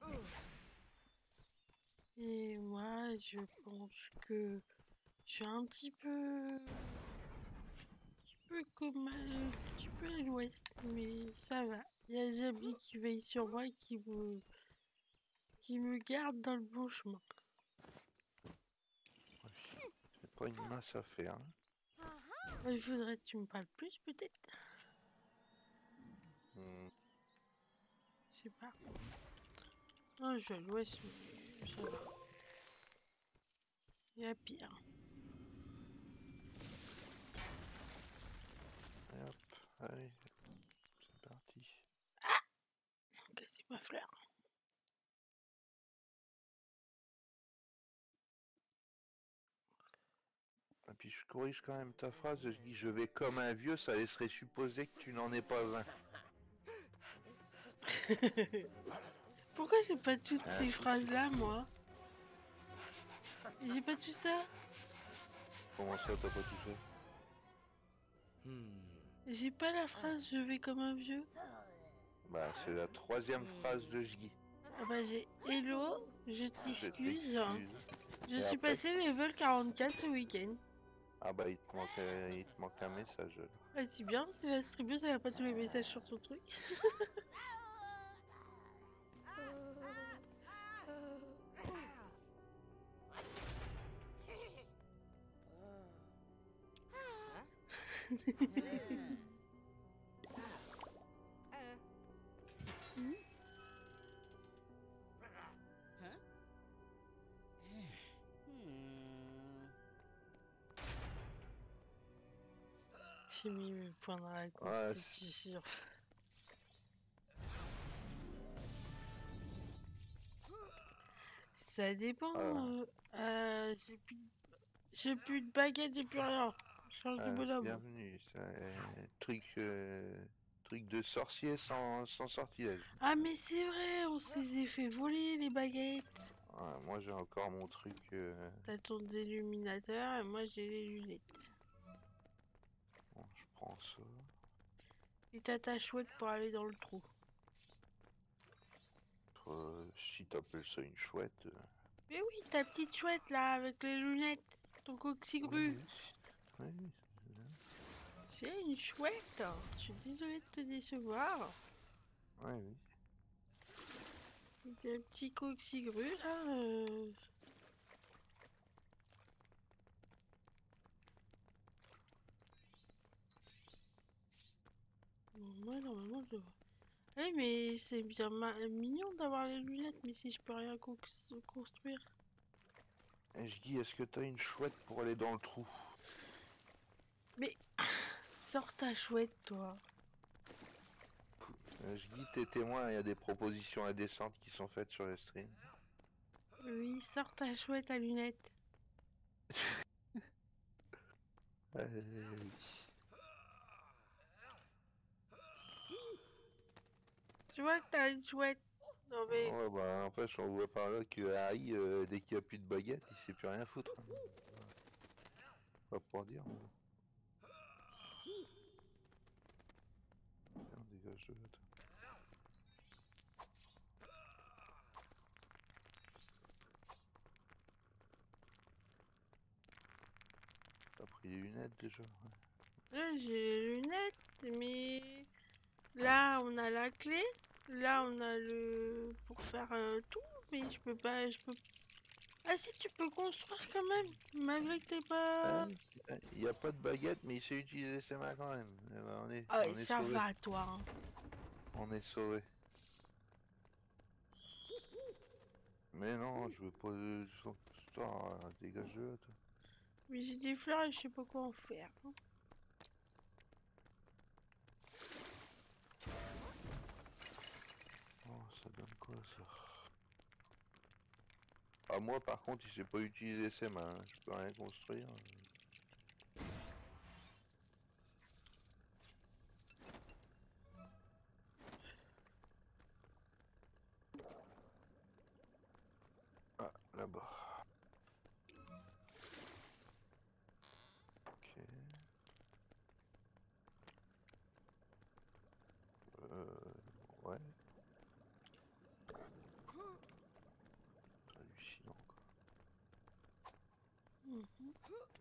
Speaker 1: Et moi, je pense que je suis un petit peu... Un petit peu comme... Un petit peu à l'ouest, mais ça va. Il y a Jabli qui veille sur moi et qui me... qui me garde dans le bon chemin.
Speaker 2: C'est pas une masse à faire. Hein.
Speaker 1: Il faudrait que tu me parles plus, peut-être?
Speaker 2: Hmm.
Speaker 1: Je sais pas. Non, je suis à l'ouest, mais ça va. Il y a pire.
Speaker 2: Et hop, allez, c'est parti.
Speaker 1: Casser ma fleur.
Speaker 2: Et puis je corrige quand même ta phrase, je dis je vais comme un vieux, ça laisserait supposer que tu n'en es pas un.
Speaker 1: Pourquoi j'ai pas toutes
Speaker 2: Un
Speaker 1: ces
Speaker 2: souci.
Speaker 1: phrases-là, moi? J'ai pas tout ça?
Speaker 2: Comment ça, t'as pas tout ça?
Speaker 3: Hmm.
Speaker 1: J'ai pas la phrase « je vais comme un vieux ».
Speaker 2: Bah, c'est la troisième phrase de Jgi.
Speaker 1: Ah bah j'ai hello, je
Speaker 2: Je
Speaker 1: t'excuse.
Speaker 2: t'excuse.
Speaker 1: Je
Speaker 2: Et
Speaker 1: suis
Speaker 2: après
Speaker 1: passé level quarante-quatre ce week-end.
Speaker 2: Ah bah, il te manque, euh, il te manque un message. là.
Speaker 1: Ah c'est bien, c'est la streameuse, elle a pas tous les messages sur son truc. J'ai mis mes points dans la
Speaker 2: Ouais,
Speaker 1: constitution. Ça dépend.
Speaker 2: Voilà.
Speaker 1: euh, euh, j'ai plus, de- j'ai plus de baguette, j'ai plus rien. Je change de
Speaker 2: Ah,
Speaker 1: bonhomme.
Speaker 2: bienvenue. C'est un truc, euh, truc de sorcier sans, sans sortilège.
Speaker 1: Ah mais c'est vrai, on se les a fait voler les baguettes.
Speaker 2: Ouais, moi, j'ai encore mon truc. euh,
Speaker 1: T'as ton illuminateur et moi j'ai les lunettes.
Speaker 2: Bon, je prends ça.
Speaker 1: Et t'as ta chouette pour aller dans le trou.
Speaker 2: Euh, si t'appelles ça une chouette. euh,
Speaker 1: Mais oui, ta petite chouette là avec les lunettes. Ton coxigru.
Speaker 2: Oui, oui, oui,
Speaker 1: C'est une chouette. Je suis désolée de te décevoir.
Speaker 2: oui, oui.
Speaker 1: C'est un petit coxigru là. euh, Bon, moi normalement je vois. Eh mais c'est bien ma- mignon d'avoir les lunettes, mais si je peux rien cox- construire.
Speaker 2: Et je dis, est-ce que t'as une chouette pour aller dans le trou?
Speaker 1: Mais sors ta chouette toi.
Speaker 2: Euh, Je dis, t'es témoin, il y a des propositions indécentes qui sont faites sur le stream.
Speaker 1: Oui, sors ta chouette à lunettes.
Speaker 2: Euh, oui.
Speaker 1: Tu vois que t'as une chouette. Non mais
Speaker 2: Ouais, bah, en fait, on voit par là que Harry, euh, dès qu'il n'y a plus de baguette, il sait plus rien foutre. hein. Pas pour dire. mais- Tiens, dégage de là, toi. T'as pris les lunettes déjà? ouais.
Speaker 1: là j'ai les lunettes, mais là on a la clé. Là on a le pour faire euh, tout, mais je peux pas, je peux. Ah si tu peux construire quand même, malgré que t'es pas.
Speaker 2: Ouais, il n'y a pas de baguette, mais il sait utiliser ses mains quand même. Eh ben, on est,
Speaker 1: Ah
Speaker 2: on est
Speaker 1: ça
Speaker 2: sauvé.
Speaker 1: va toi. Hein.
Speaker 2: On est sauvé. Mais non, je veux pas de son histoire. Dégage de là, toi.
Speaker 1: Mais j'ai des fleurs et je sais pas quoi en faire. hein.
Speaker 2: Oh, ça donne quoi ça? Ah, moi par contre, il sait pas utiliser ses mains. hein. Je peux rien construire. Ah, là-bas. Ok. Euh, ouais. C'est hallucinant quoi.
Speaker 1: Mhm.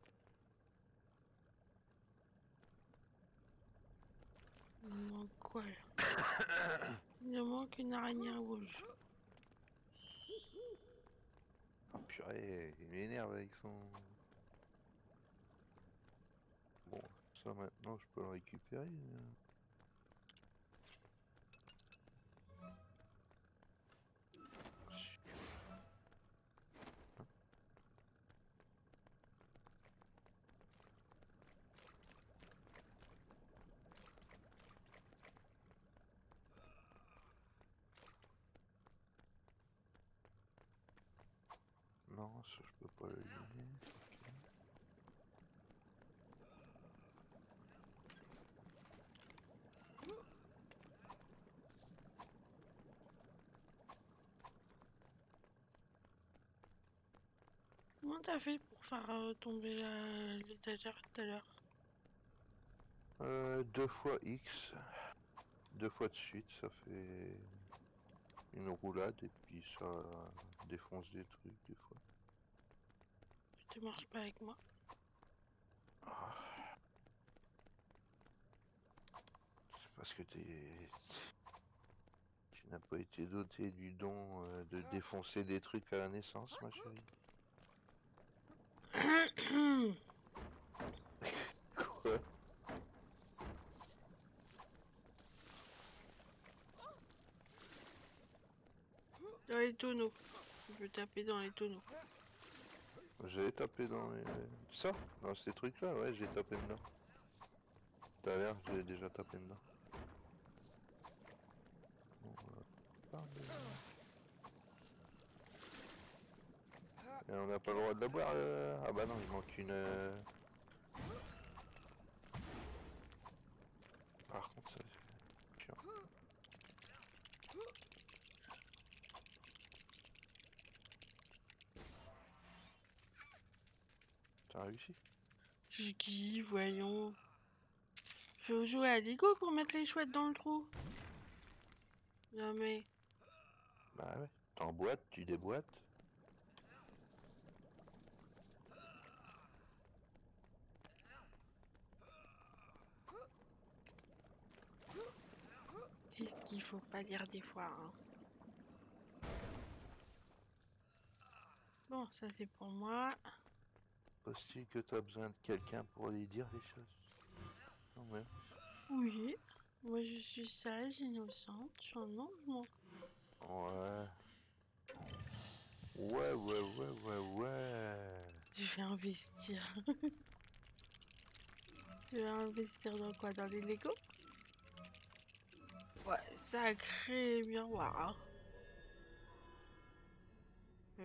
Speaker 1: Il me manque quoi là? Il me manque une araignée rouge.
Speaker 2: Oh purée, il m'énerve avec son... Bon, ça maintenant je peux le récupérer. mais- Non, ça je peux pas le lier. Ok.
Speaker 1: Comment t'as fait pour faire euh, tomber la- l'étagère tout à l'heure?
Speaker 2: Euh, deux fois X. deux fois de suite, ça fait une roulade et puis ça défonce des trucs des fois.
Speaker 1: Tu marches pas avec moi.
Speaker 2: Ah. C'est parce que t'es... Tu n'as pas été doté du don euh, de défoncer des trucs à la naissance, ma chérie. Quoi?
Speaker 1: Dans les tonneaux. Tu peux taper dans les tonneaux.
Speaker 2: J'ai tapé dans les... Ça? Dans ces trucs-là, ouais, j'ai tapé dedans. Tout à l'heure, j'ai déjà tapé dedans. Bon, on va parler. Et on n'a pas le droit de la boire. euh... Ah bah non, il manque une... euh, Par contre, ça... c'est chiant. T'as réussi?
Speaker 1: Je qui, voyons. Faut jouer à Lego pour mettre les chouettes dans le trou. Jamais.
Speaker 2: Bah ouais. T'emboîtes, tu déboîtes.
Speaker 1: Qu'est-ce qu'il faut pas dire des fois, hein. Bon, ça c'est pour moi.
Speaker 2: Penses-tu que t'as besoin de quelqu'un pour lui dire des choses? Non, mais...
Speaker 1: Oui. Moi je suis sage, innocente. Je suis un ange, moi.
Speaker 2: Ouais. Ouais, ouais, ouais, ouais, ouais.
Speaker 1: Je vais investir. Je vais investir dans quoi? Dans les Lego? Ouais, sacré miroir. Hein.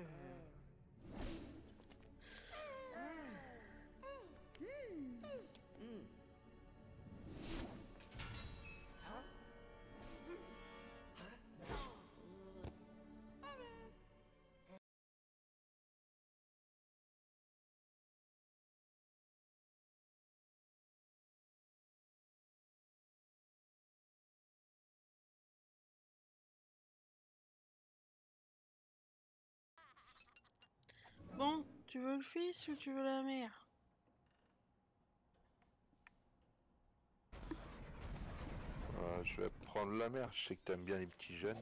Speaker 1: Bon, tu veux le fils ou tu veux la mère?
Speaker 2: Euh, je vais prendre la mer. Je sais que t'aimes bien les petits jeunes.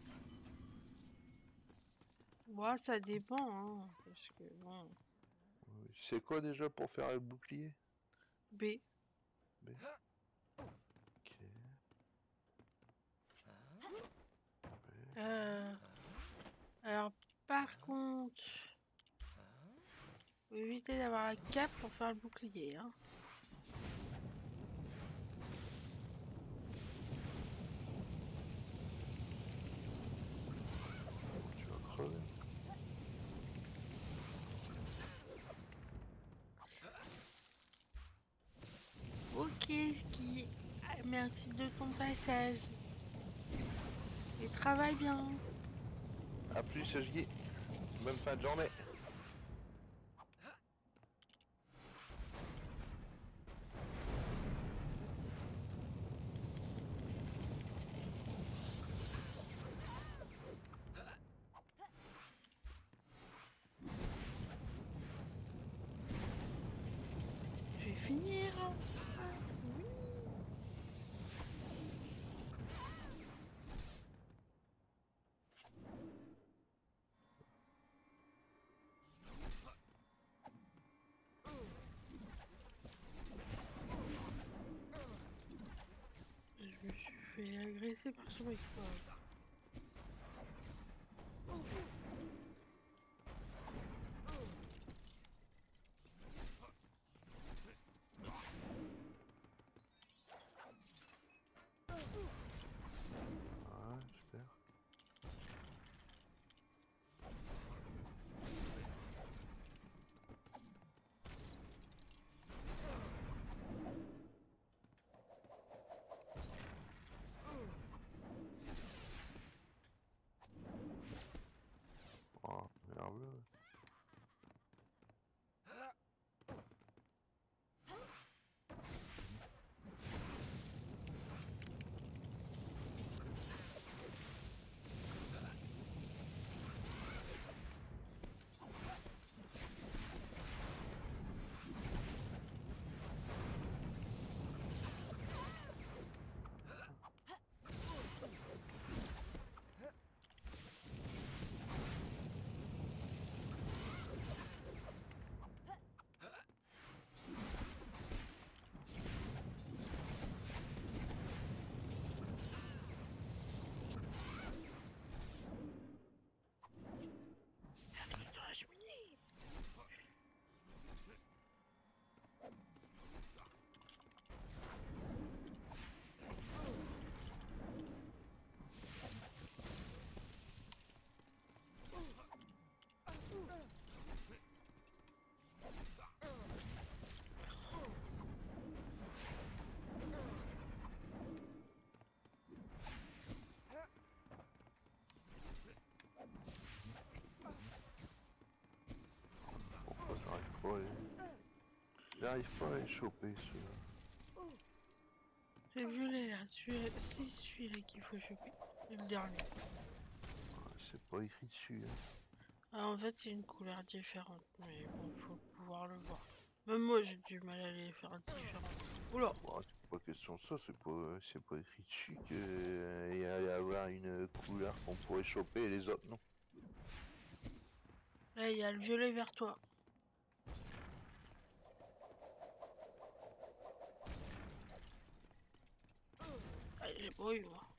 Speaker 1: Moi, ça dépend, hein. Parce que bon.
Speaker 2: C'est quoi déjà pour faire le bouclier?
Speaker 1: B.
Speaker 2: B. Ok. B.
Speaker 1: Euh, alors, par contre, faut éviter d'avoir la cape pour faire le bouclier, hein.
Speaker 2: Tu vas crever.
Speaker 1: Ok, Ski. Ah, merci de ton passage. Et travaille bien.
Speaker 2: A plus, Guy. Bonne fin de journée.
Speaker 1: Je vais finir. Ah, oui. Je me suis fait agresser par ce mec.
Speaker 2: Ouais, super. Oh, merveilleux. j'arrive pas à les choper ceux-là.
Speaker 1: C'est le violet là, celui-là. C'est celui-là qu'il faut choper. C'est le dernier.
Speaker 2: Ah, c'est pas écrit dessus. Hein.
Speaker 1: Ah, en fait, c'est une couleur différente, mais bon, faut pouvoir le voir. Même moi, j'ai du mal à les faire différencier. Oula!
Speaker 2: Bon, c'est pas question de ça, c'est pas, c'est pas écrit dessus qu'il y allait avoir une couleur qu'on pourrait choper et les autres non.
Speaker 1: Là, il y a le violet vers toi. Ah, j'ai pas eu, moi.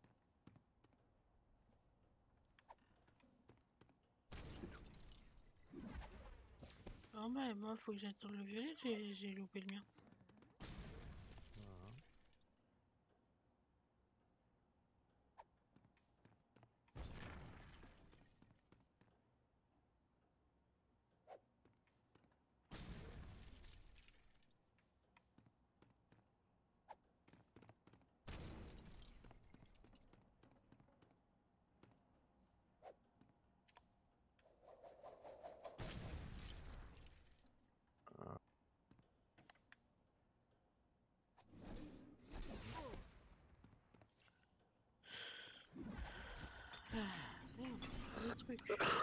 Speaker 1: Ah, bah, moi, faut que j'attende le violet, j'ai j'ai loupé le mien.
Speaker 2: Voilà. Ah,
Speaker 1: Ah, merde, le truc.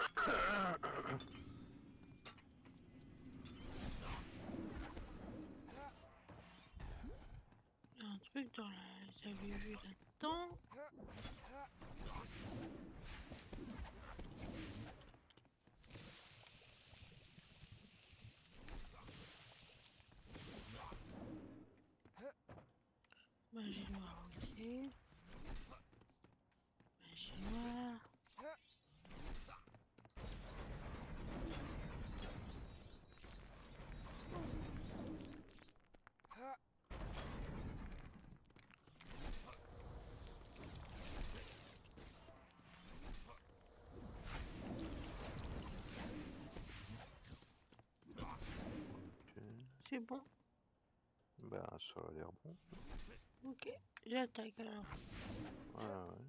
Speaker 1: Il y a un truc dans la... J'avais vu là-dedans. Magie noire, ok. Magie noire.
Speaker 2: ok.
Speaker 1: C'est bon.
Speaker 2: Bah ça a l'air bon.
Speaker 1: Ok. J'attaque alors.
Speaker 2: Ouais, ouais.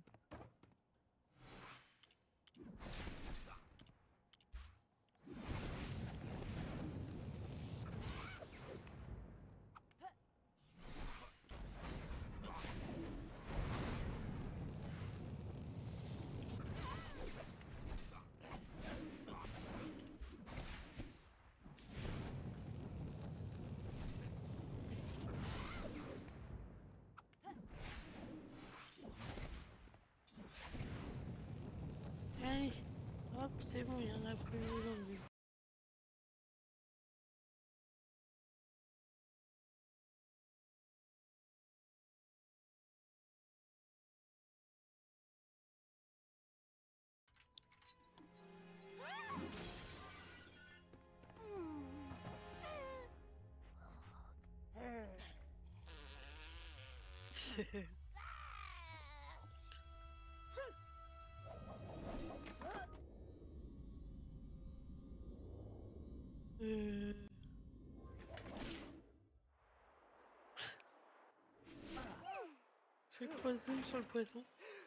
Speaker 1: Allez. Hop, c'est bon, il y en a plus dans le but. euh... Fais quoi zoom sur le poisson?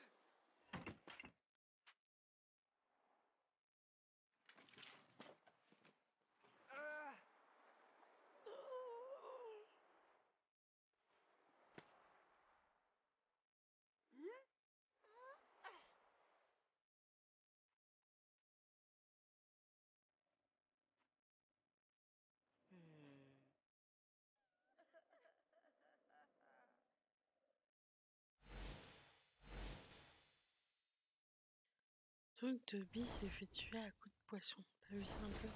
Speaker 1: Donc Toby s'est fait tuer à coups de poisson. T'as vu ça un peu?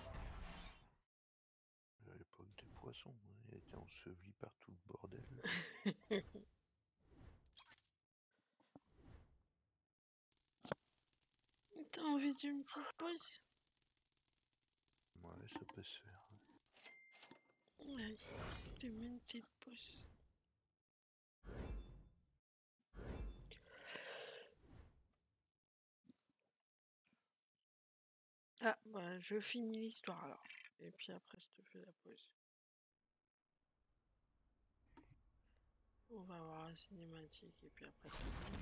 Speaker 2: À l'époque des poissons, il a été enseveli par tout le bordel.
Speaker 1: T'as envie d'une petite pause?
Speaker 2: Ouais, ça peut se faire.
Speaker 1: Allez, c'était une petite pause. Ah, bah je finis l'histoire alors. Et puis après, je te fais la pause. On va voir la cinématique et puis après, c'est bon.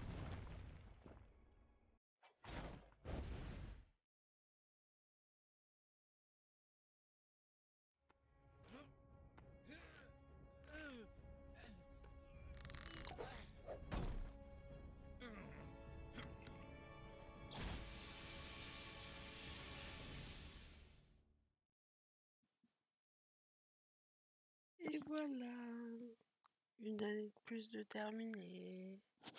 Speaker 1: voilà. Une année de plus de terminée.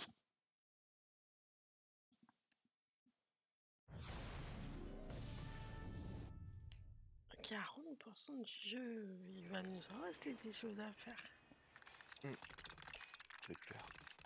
Speaker 1: quarante pour cent du jeu, il va nous en rester des choses à faire.
Speaker 2: C'est clair.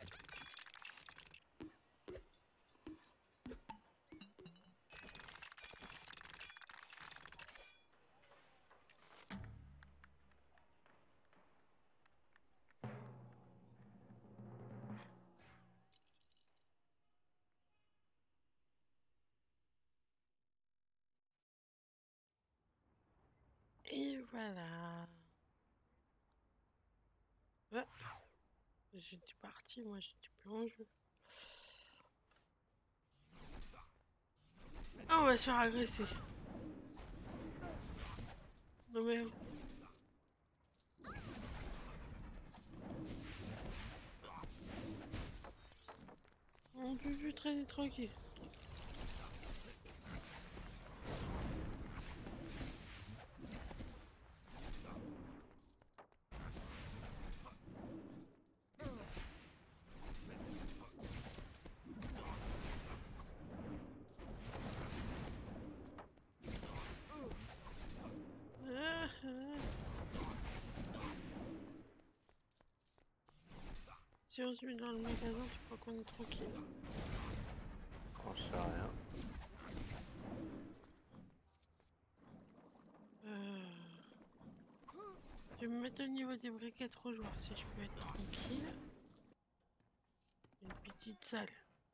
Speaker 1: Et voilà. Ouais. J'étais parti, moi j'étais plus en jeu. Ah, on va se faire agresser. Non mais... On peut plus traîner tranquille. Ah, ah. Si on se met dans le magasin, tu crois qu'on est tranquille?
Speaker 2: On sait rien.
Speaker 1: Euh... Je vais me mettre au niveau des briquettes rouges, voir si je peux être tranquille. Une petite salle.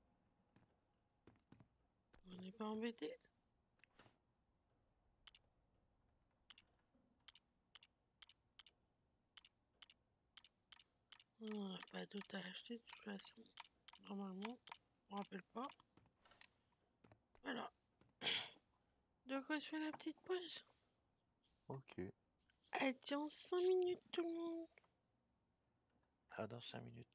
Speaker 1: On n'est pas embêté? On n'a pas d'autre à acheter de toute façon. Normalement, on ne rappelle pas. Voilà. Donc on se fait la petite pause.
Speaker 2: Ok.
Speaker 1: À dans cinq minutes tout le monde.
Speaker 2: À dans cinq minutes.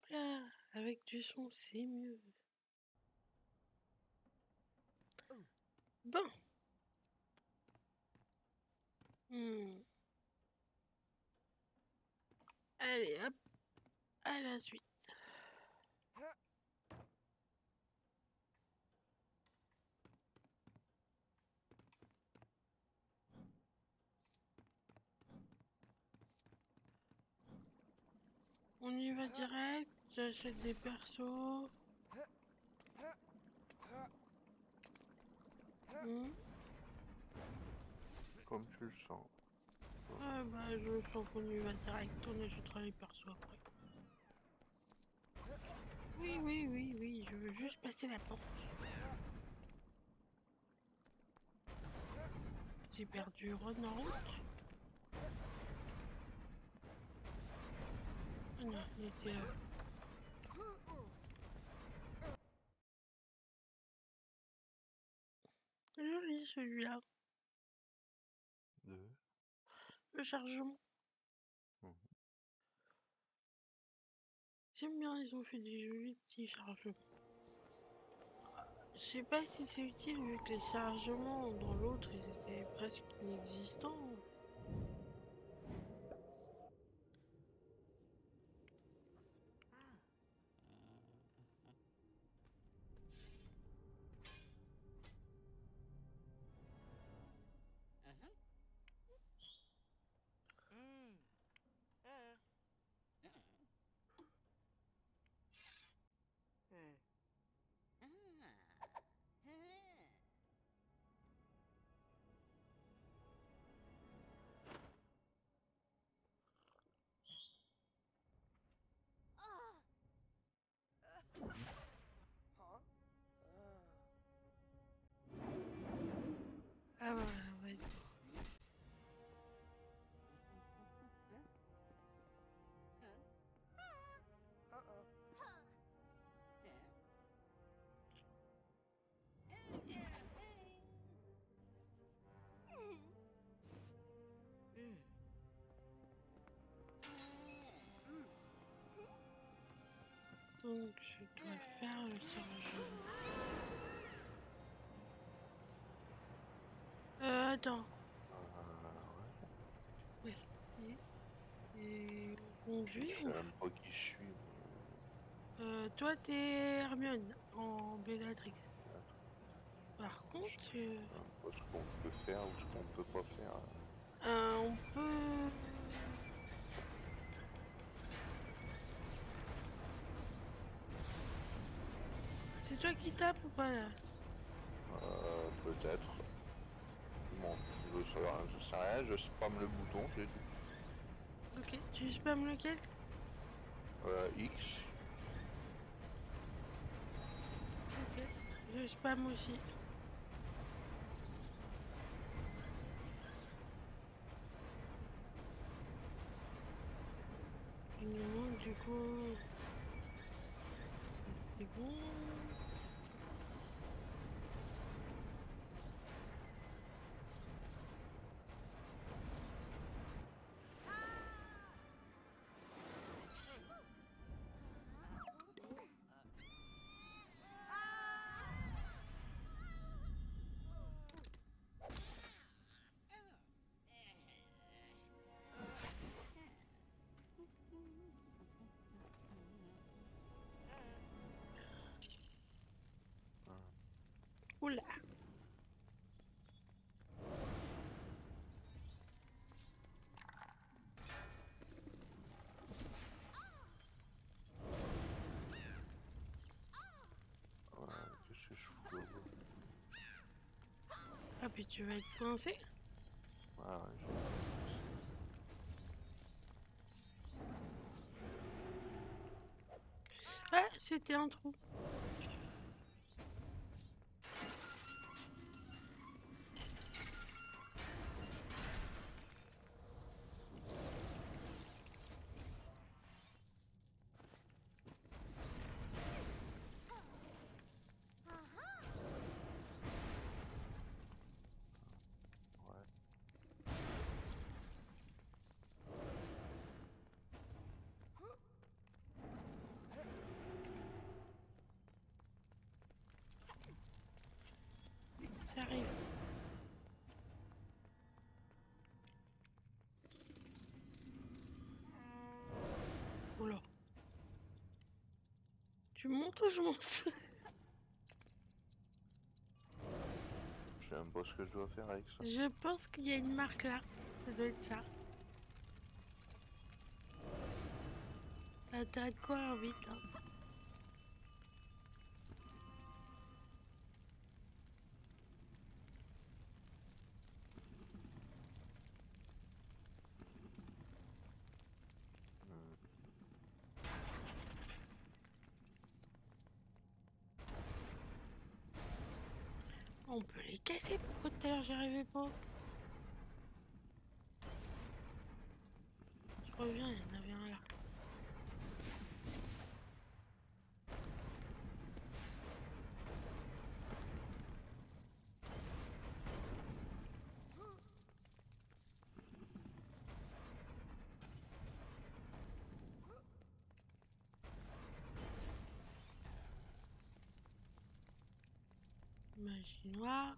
Speaker 1: Là, avec du son, c'est mieux. Bon. Hmm. Allez, hop, à la suite. On y va direct, j'achète des persos. Hmm.
Speaker 2: Comme tu le sens.
Speaker 1: Ah bah je sens qu'on y va direct, on achètera les persos après. Oui, oui, oui, oui, je veux juste passer la porte. J'ai perdu Ron en route. Ah non, il était là. Joli celui-là.
Speaker 2: De...
Speaker 1: Le chargement.
Speaker 2: Mmh.
Speaker 1: J'aime bien, ils ont fait des jolis petits chargements. Je sais pas si c'est utile vu que les chargements dans l'autre ils étaient presque inexistants. Ah ouais, ouais. Donc je dois faire le chargement. Euh, attends.
Speaker 2: Euh,
Speaker 1: Oui. Et, et on
Speaker 2: ouais. Je
Speaker 1: conduit.
Speaker 2: sais
Speaker 1: On...
Speaker 2: même pas qui je suis.
Speaker 1: Euh, toi t'es Hermione en Bellatrix. Par
Speaker 2: Je
Speaker 1: contre,
Speaker 2: sais
Speaker 1: euh,
Speaker 2: même pas ce qu'on peut faire ou ce qu'on peut pas faire.
Speaker 1: euh, on peut... C'est toi qui tapes ou pas là?
Speaker 2: Euh, peut-être. Bon, je sais, rien, je sais rien, je spam le bouton, c'est tout.
Speaker 1: Ok, tu spams lequel?
Speaker 2: Euh, X.
Speaker 1: Ok, je spam aussi. Il nous manque du coup... C'est bon. Oula.
Speaker 2: Ouais, qu'est-ce que je fous là-bas?
Speaker 1: Ah puis tu vas être coincé?
Speaker 2: Ouais, ouais,
Speaker 1: Ah, c'était un trou.
Speaker 2: ouais.
Speaker 1: Tu montes ou je monte?
Speaker 2: Je sais même pas ce que je dois faire avec ça.
Speaker 1: Je pense qu'il y a une marque là. Ça doit être ça. T'as intérêt de courir vite. Hein. On peut les casser, pourquoi tout à l'heure j'y arrivais pas? Je reviens, il y en avait un là. Magie noire.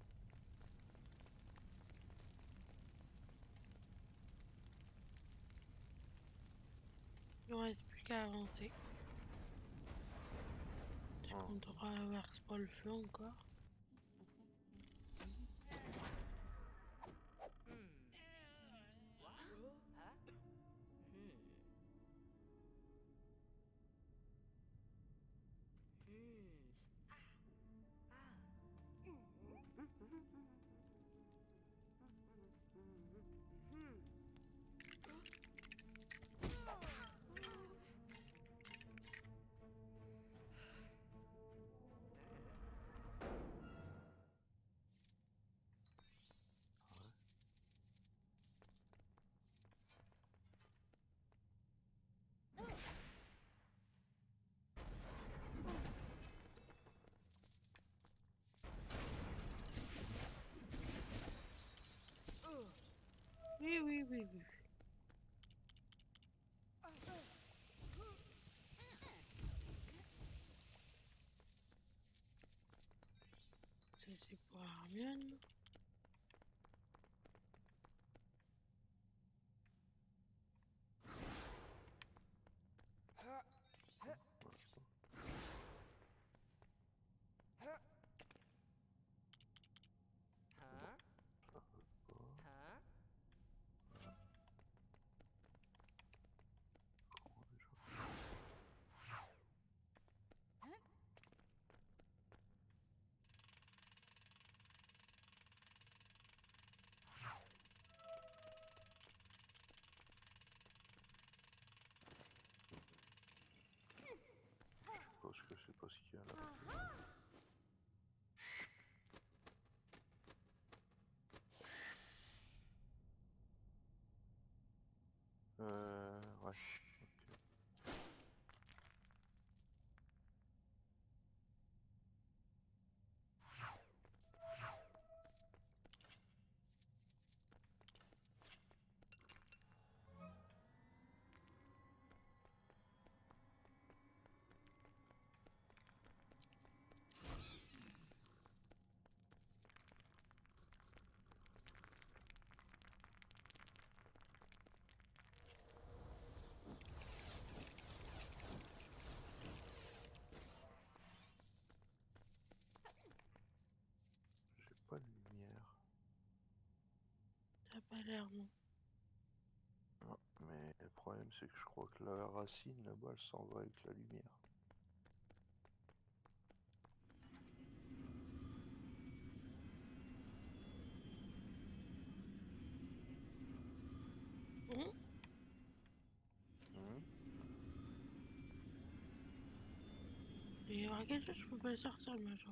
Speaker 1: Il ne reste plus qu'à avancer. Est-ce qu'on devra inverse pas le feu encore? Oui, oui, oui, oui. Ça c'est pour Hermione.
Speaker 2: Parce que c'est pas ce qu'il y a là. Euh... Ouais. Ok. J'ai pas de lumière.
Speaker 1: Ça a pas l'air non.
Speaker 2: Non, mais le problème c'est que je crois que la racine là-bas elle s'en va avec la lumière.
Speaker 1: Bon,
Speaker 2: Hum.
Speaker 1: il y aura quelque chose, je peux pas le sortir le machin.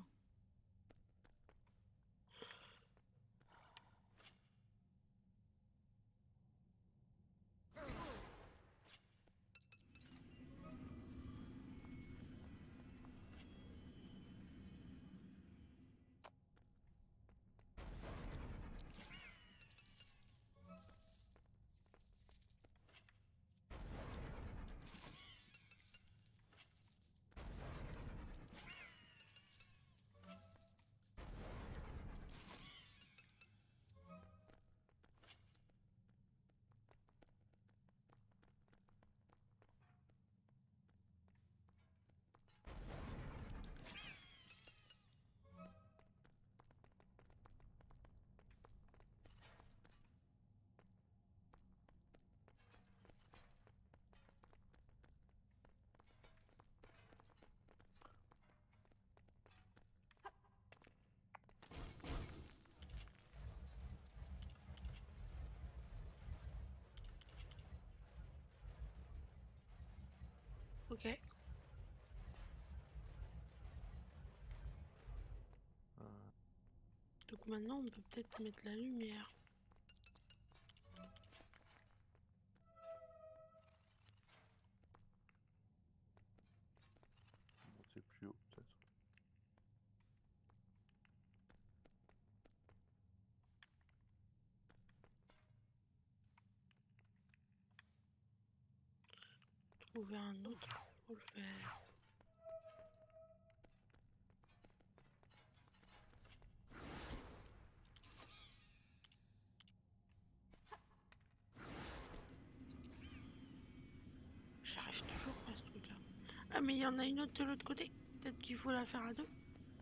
Speaker 1: Ok.
Speaker 2: Euh,
Speaker 1: Donc maintenant on peut peut-être mettre la lumière.
Speaker 2: monter plus haut peut-être.
Speaker 1: Trouver un autre pour le faire. J'arrive toujours pas à ce truc-là. Ah mais il y en a une autre de l'autre côté. Peut-être qu'il faut la faire à deux.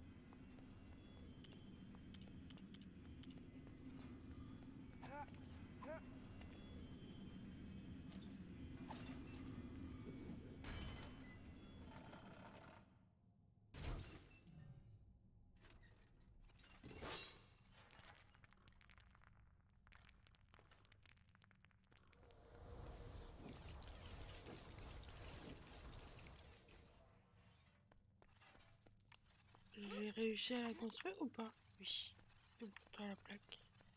Speaker 1: J'ai réussi à la construire ou pas? Oui. C'est pour toi la plaque.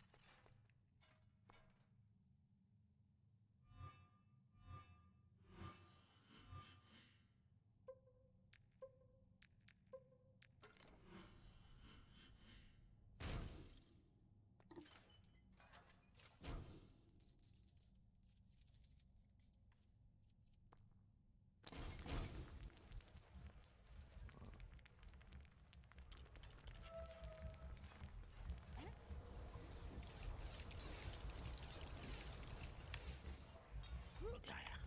Speaker 1: Derrière.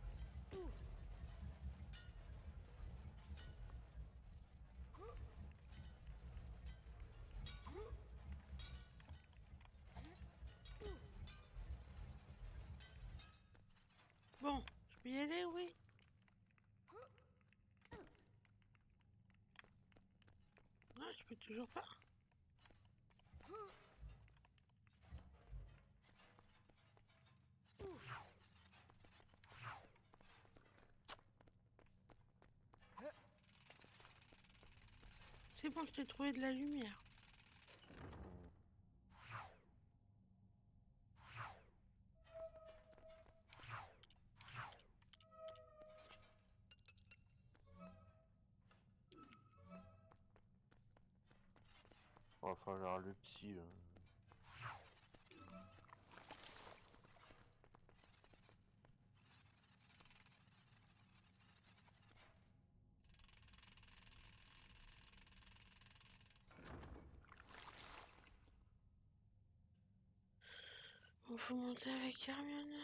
Speaker 1: Bon, je peux y aller, oui. Ah, je peux toujours pas. C'est bon, je t'ai trouvé de la lumière.
Speaker 2: On va falloir le psy là. Il faut monter avec Hermione.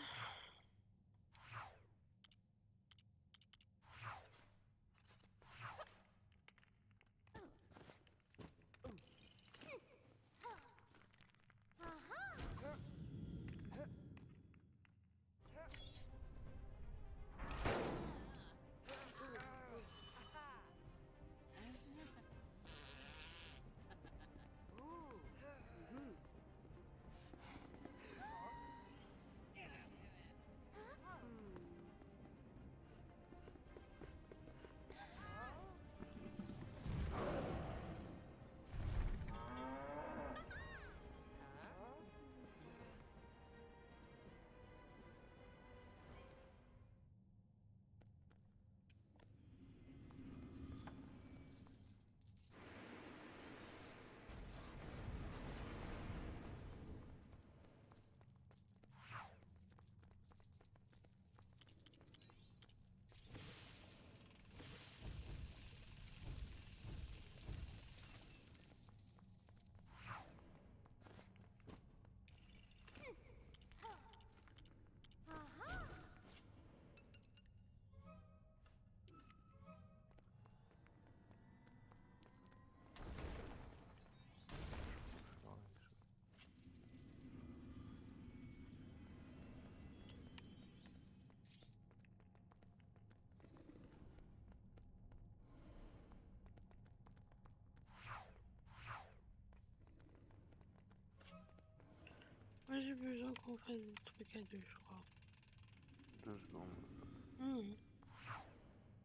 Speaker 2: Moi j'ai besoin qu'on fasse des trucs à deux, je crois. Deux secondes.
Speaker 1: Mmh.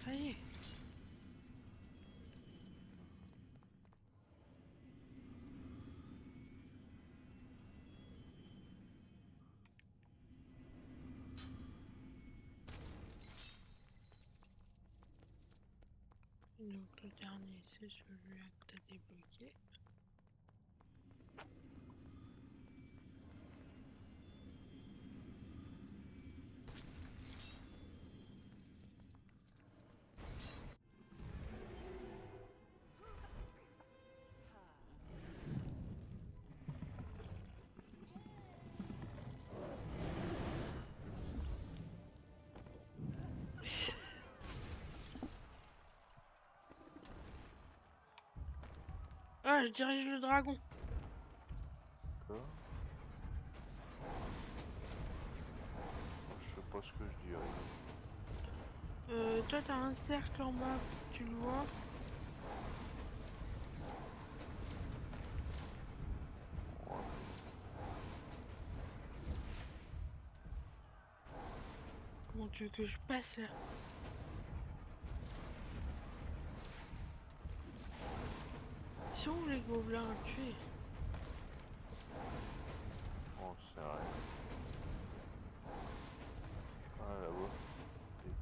Speaker 1: Ça y est. Donc le dernier c'est celui-là que t'as débloqué. Ah, je dirige le dragon.
Speaker 2: D'accord. Je sais pas ce que je dirais.
Speaker 1: Euh, toi t'as un cercle en bas, tu le vois? Comment tu veux que je passe là? Ils sont où les gobelins à tuer?
Speaker 2: On sait rien. Ah là-bas. Zut.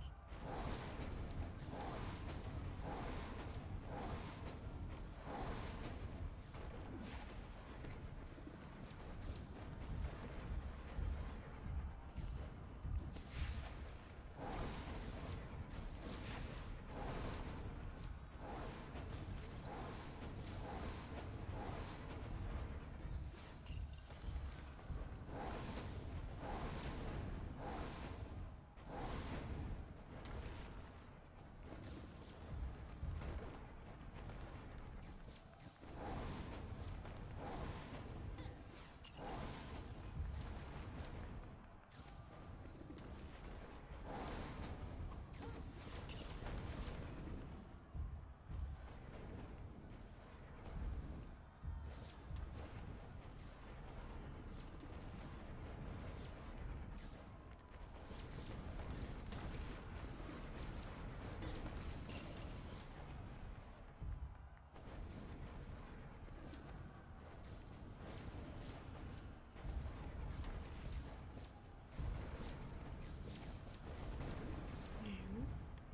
Speaker 1: Il est où?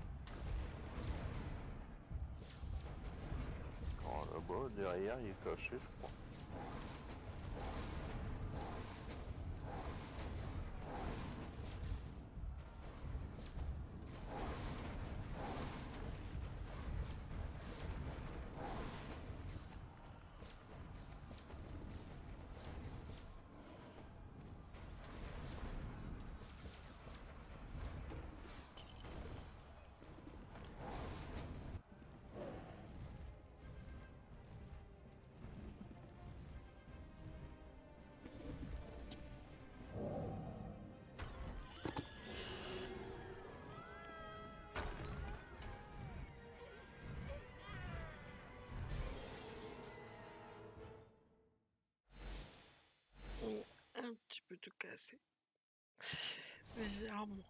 Speaker 2: Oh, là-bas, derrière, il est caché, je crois.
Speaker 1: Oh, un petit peu tout cassé. Légèrement.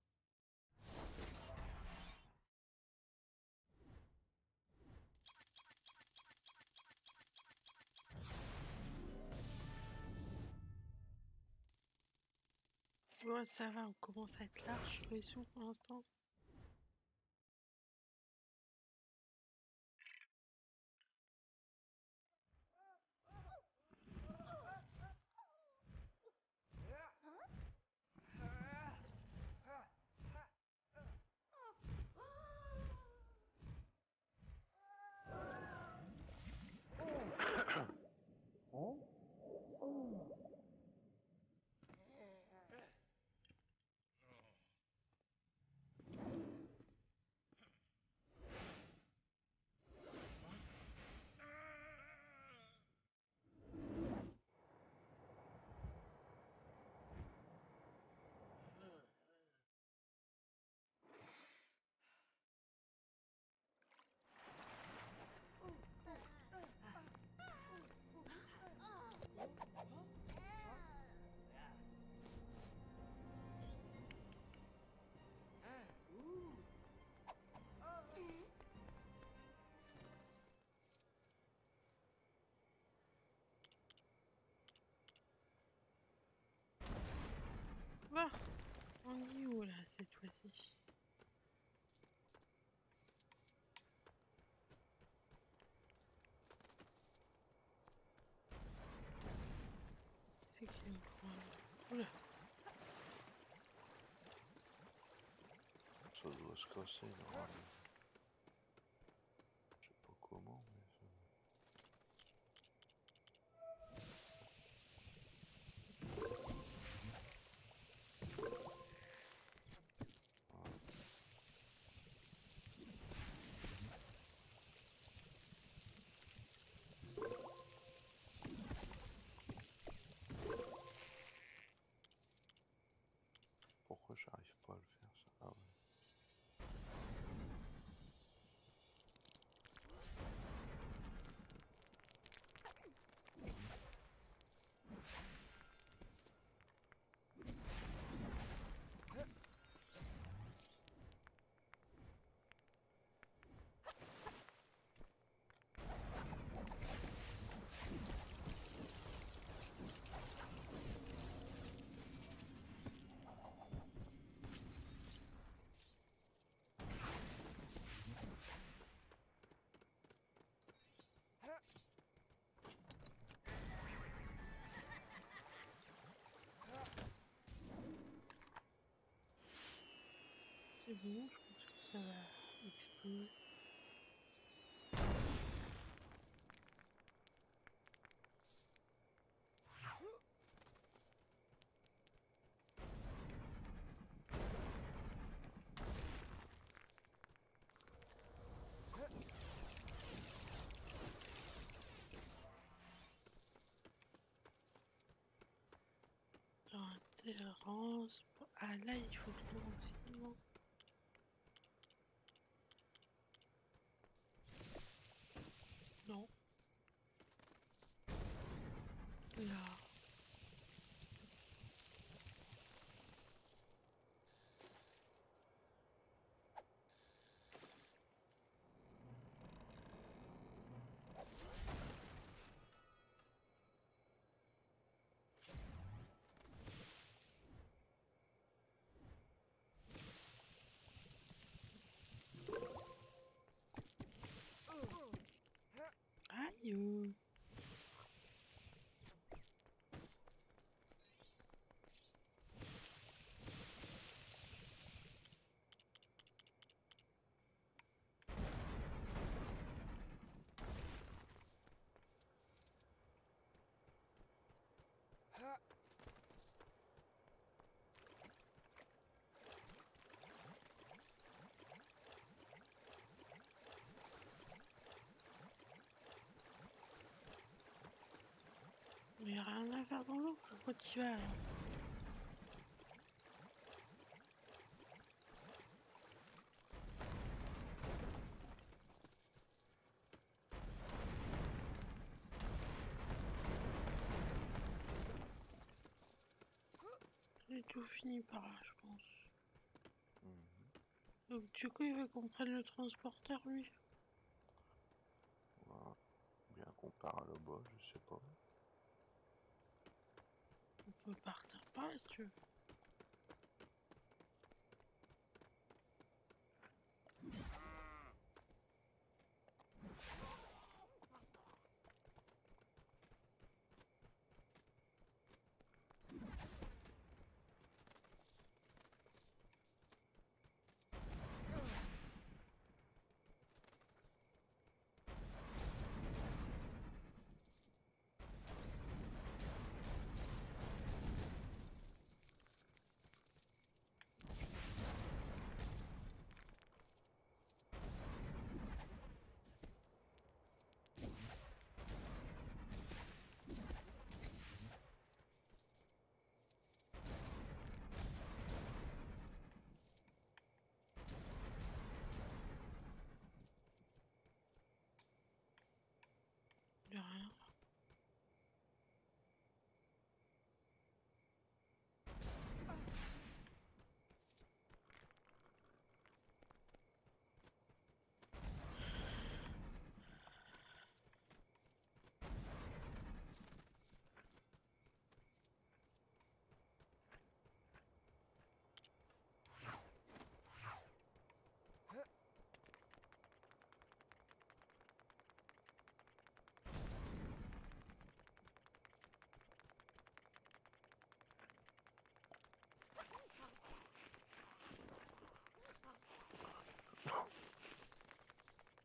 Speaker 1: Ouais, ça va, on commence à être large sur les sous pour l'instant. cette fois-ci. C'est qu'il me faut un... Oula.
Speaker 2: Ça doit se casser normalement. Je sais pas comment, mais ça... Pourquoi j'arrive pas à le faire ça? Ah ouais.
Speaker 1: C'est bon, je pense que ça va exploser. Genre, Terrence... Ah là, il faut de l'eau aussi, non? Non. Là. Aïe. Il n'y a rien à faire dans l'eau, pourquoi tu vas? J'ai tout fini par là, je pense.
Speaker 2: Mhm.
Speaker 1: Donc du coup, il veut qu'on prenne le transporteur, lui.
Speaker 2: Voilà. Bien qu'on part là-bas, je sais pas.
Speaker 1: On peut partir par là, si tu veux.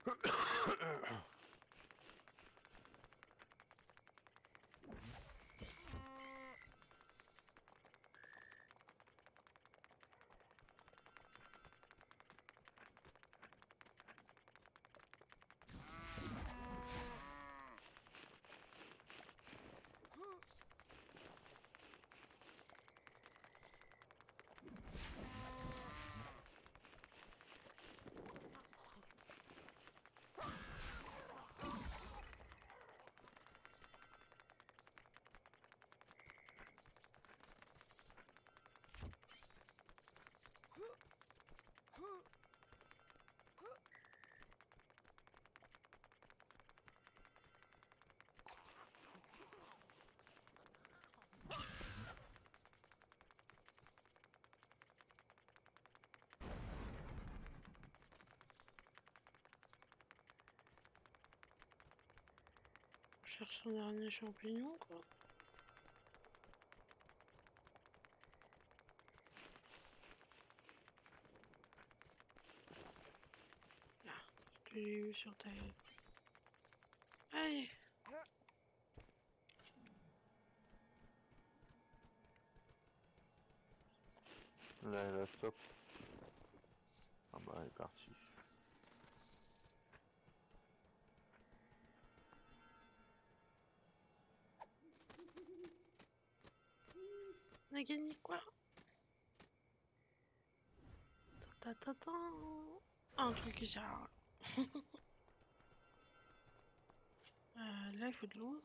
Speaker 1: On cherche un dernier champignon, quoi. Là, je l'ai eu sur ta... Allez.
Speaker 2: Là, elle a top. Ah bah, elle est partie.
Speaker 1: On a gagné quoi? Tatatin. Un truc qui sert à rien. euh, là, il faut de l'eau.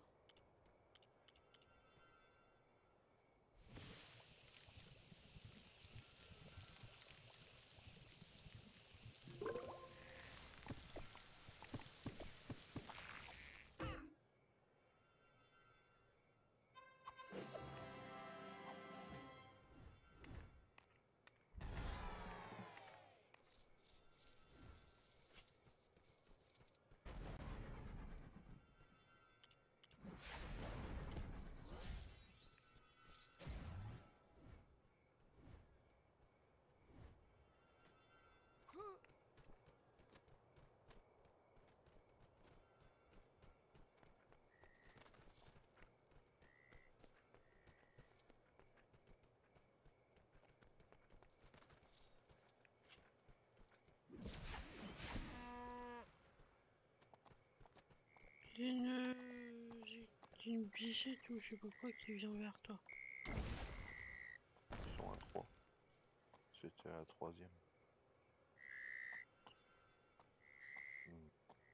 Speaker 1: J'ai une... J'ai une bichette ou je sais pas quoi qui vient vers toi.
Speaker 2: Ils sont à trois. C'était la troisième. Hmm.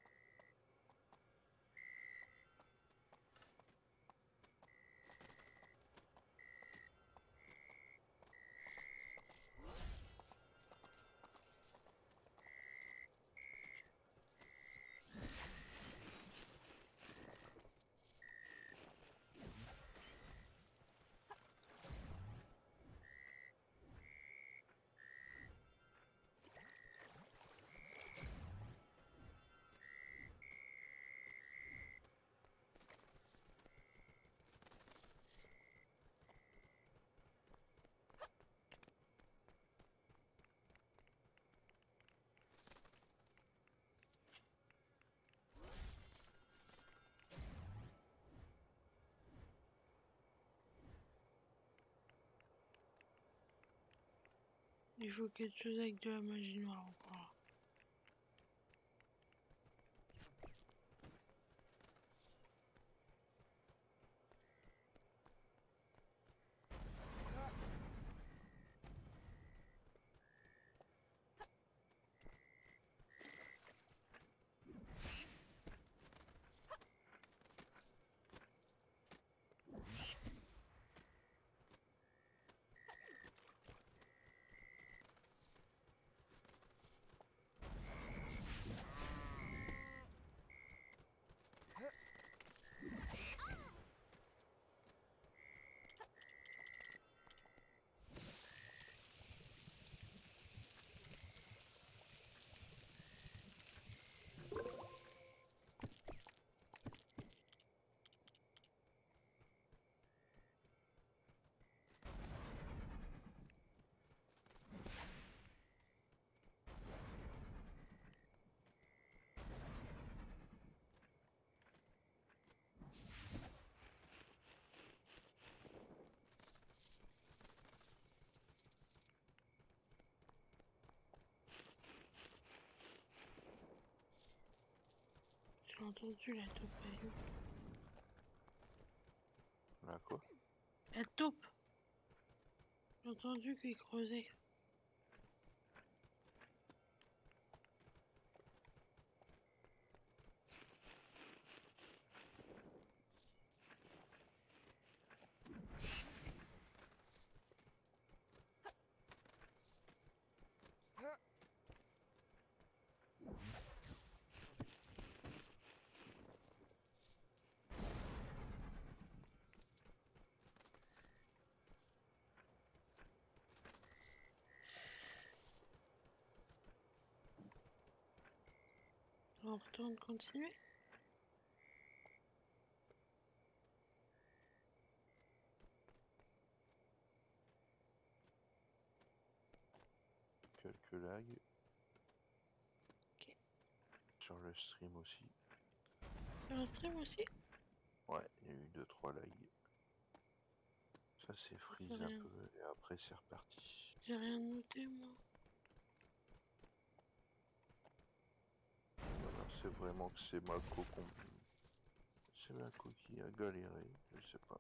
Speaker 1: Il faut quelque chose avec de la magie noire encore. entendu la taupe. Elle est où?
Speaker 2: Là quoi?
Speaker 1: La taupe. J'ai entendu qu'il creusait. On retourne continuer.
Speaker 2: Quelques lags.
Speaker 1: Ok.
Speaker 2: Sur le stream aussi.
Speaker 1: Sur le stream aussi?
Speaker 2: Ouais, il y a eu deux trois lags. Ça s'est freeze un
Speaker 1: Rien.
Speaker 2: peu et après c'est reparti.
Speaker 1: J'ai rien noté moi.
Speaker 2: Voilà, c'est vraiment que c'est Mako qu'on... C'est Mako qui a galéré, je sais pas.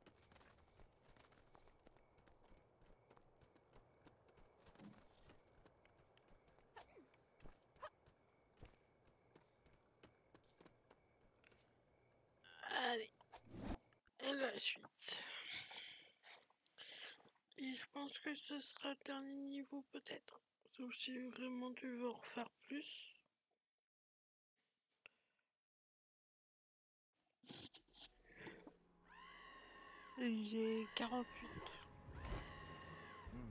Speaker 1: Allez. Et la suite. Et je pense que ce sera le dernier niveau peut-être. Sauf si vraiment tu veux en refaire plus. J'ai quarante-huit.
Speaker 2: Hmm.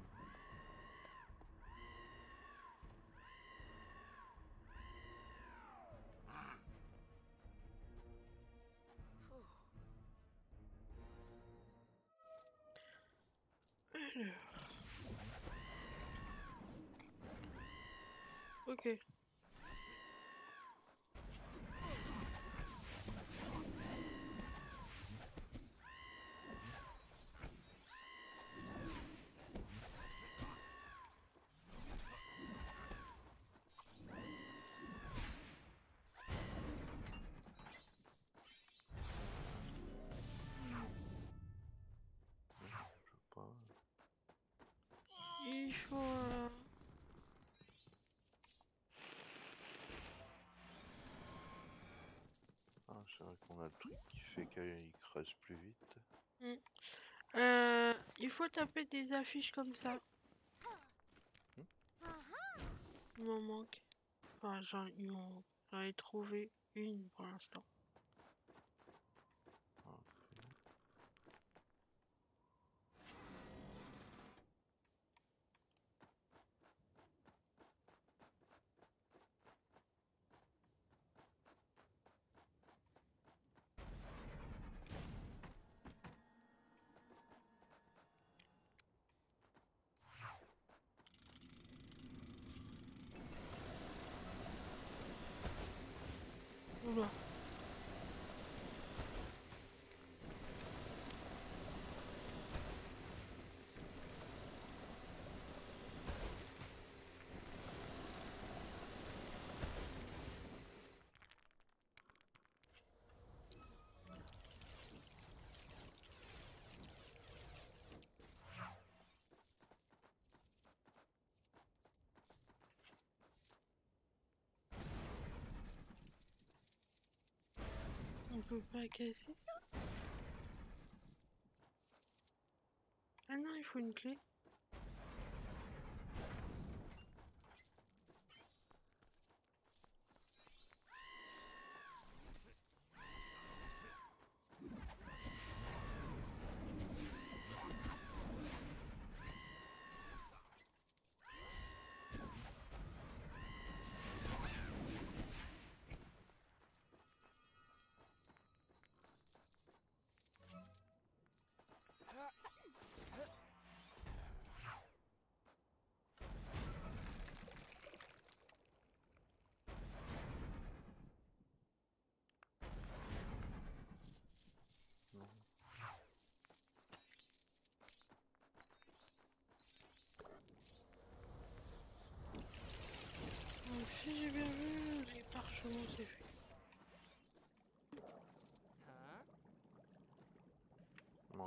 Speaker 1: Alors. Ok.
Speaker 2: Je sais pas.
Speaker 1: Il faut... euh,
Speaker 2: Ah, c'est vrai qu'on a le truc qui fait qu'il creuse plus vite.
Speaker 1: hmm. Euh, il faut taper des affiches comme ça.
Speaker 2: Hmm.
Speaker 1: Il m'en manque. Enfin, j'en il m'en- j'en ai trouvé une pour l'instant.
Speaker 2: Ok.
Speaker 1: Oula. On peut pas casser ça? Ah non, il faut une clé.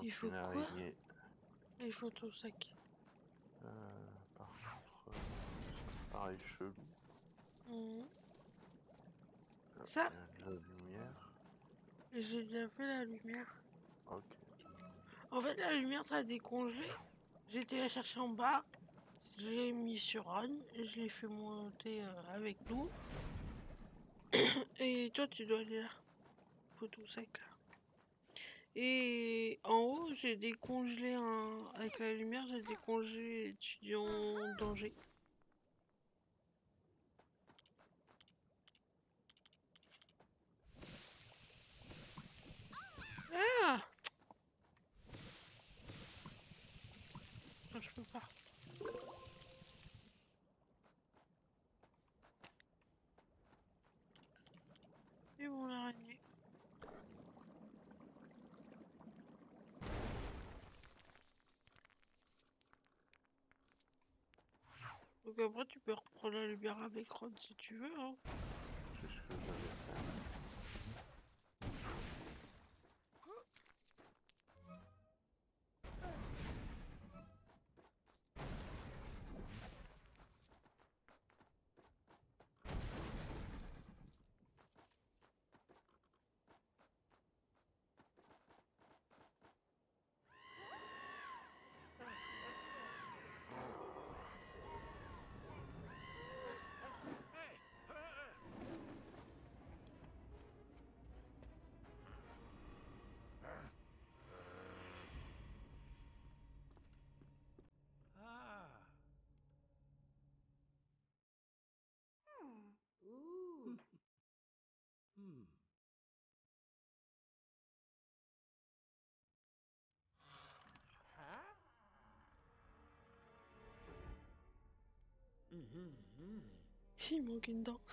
Speaker 1: Il faut
Speaker 2: Une
Speaker 1: quoi?
Speaker 2: araignée.
Speaker 1: Il faut ton sac.
Speaker 2: Euh, par contre, euh, ça paraît chelou.
Speaker 1: Mmh.
Speaker 2: Là,
Speaker 1: Ça,
Speaker 2: il y a de la lumière.
Speaker 1: j'ai déjà fait la lumière.
Speaker 2: Ok.
Speaker 1: En fait, la lumière, ça a décongelé. J'ai été la chercher en bas. Je l'ai mis sur on et je l'ai fait monter euh, avec nous. Et toi, tu dois aller là. Faut ton sac là. Et en haut, j'ai décongelé un... Avec la lumière, j'ai décongelé l'étudiant en danger. Ah! Non, je peux pas. Et bon, l'araignée. Donc après, tu peux reprendre la lumière avec Ron si tu veux. Hein.
Speaker 2: C'est ce que j'allais faire.
Speaker 3: Ah. Ooh. Hmm. Huh? Mm-hmm.
Speaker 1: Il manque une dent.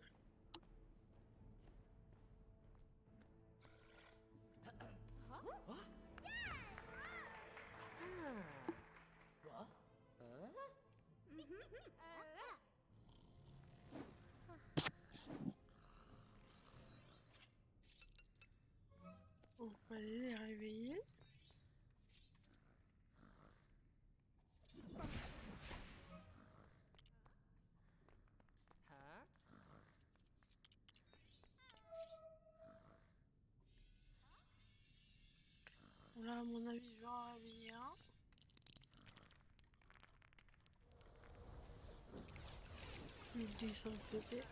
Speaker 3: What? Huh?
Speaker 1: On va aller les réveiller.
Speaker 3: Huh?
Speaker 1: Là, à mon avis, je vais en réveiller un. Le dessin que c'était.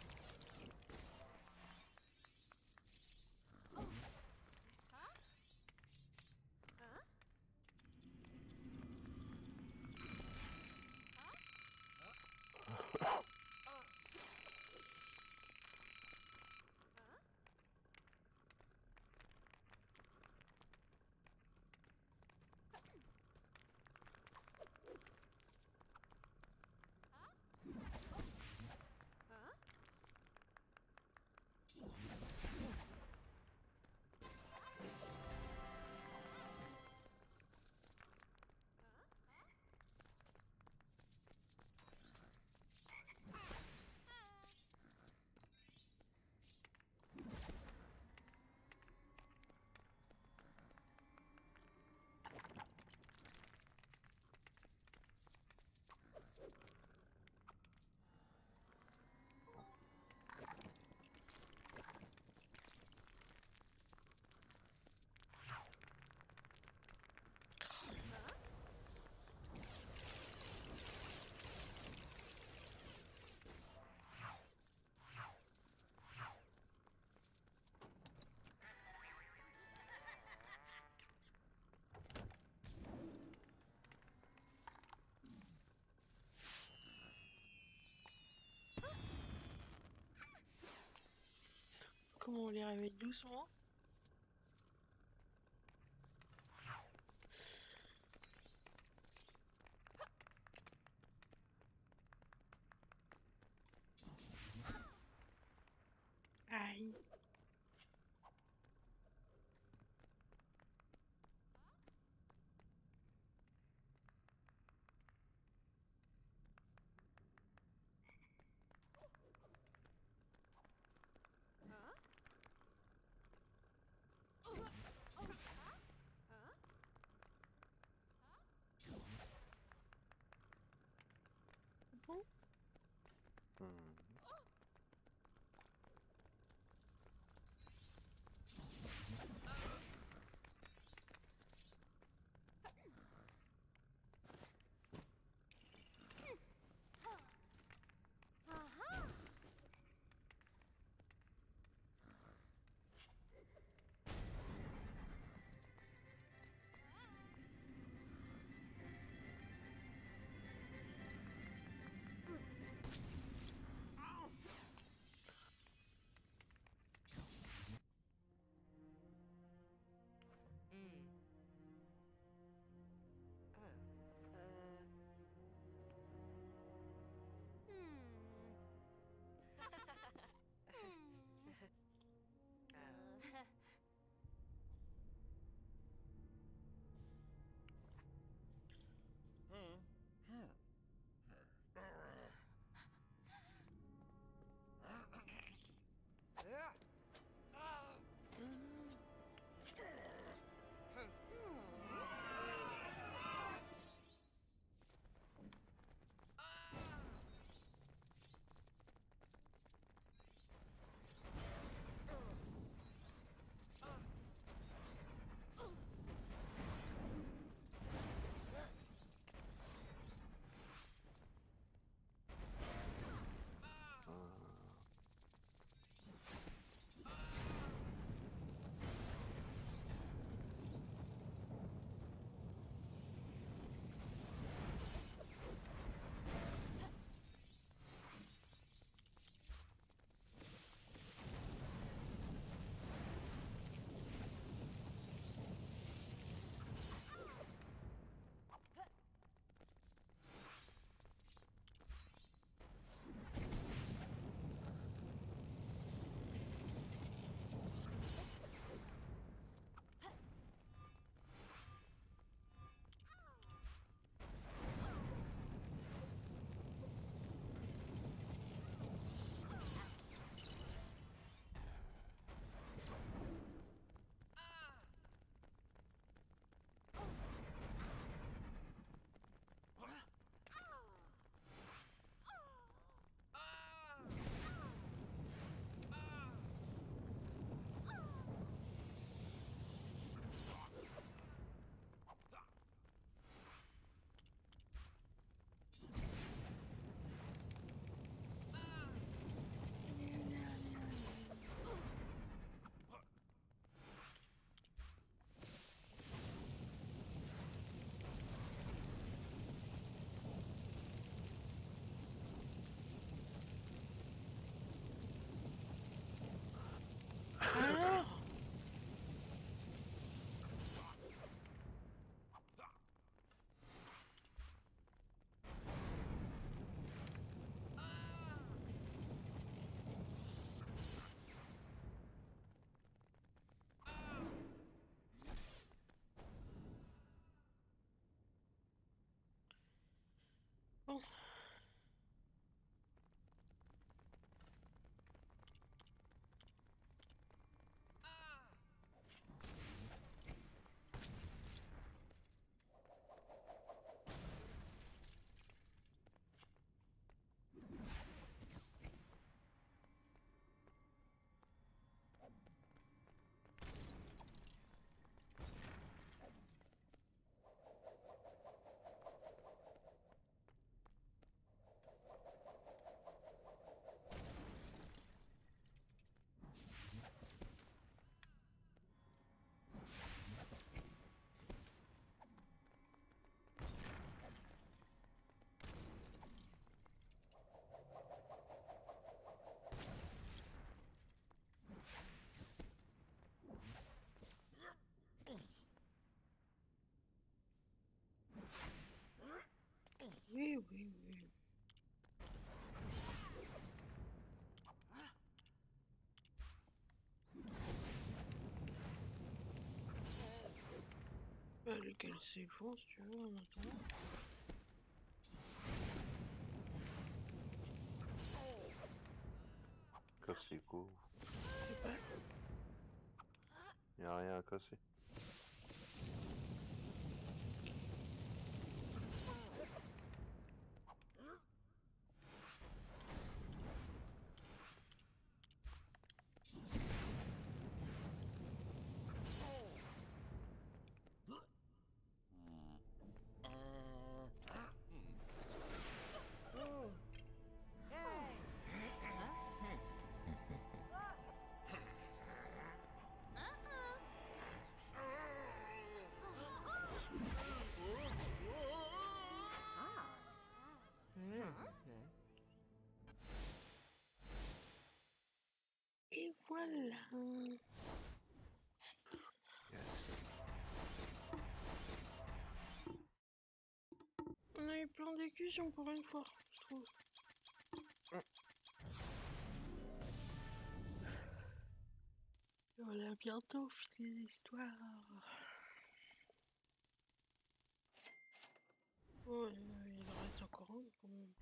Speaker 1: Comment on les réveille doucement? Aïe. casser le fond si tu veux en attendant.
Speaker 2: Casser quoi?
Speaker 1: Je sais pas.
Speaker 2: Y'a rien à casser.
Speaker 1: Et voilà. On a eu plein d'écussions pour une fois, je trouve. Et voilà, bientôt fini l'histoire. Oh, euh, il en reste encore un quand même.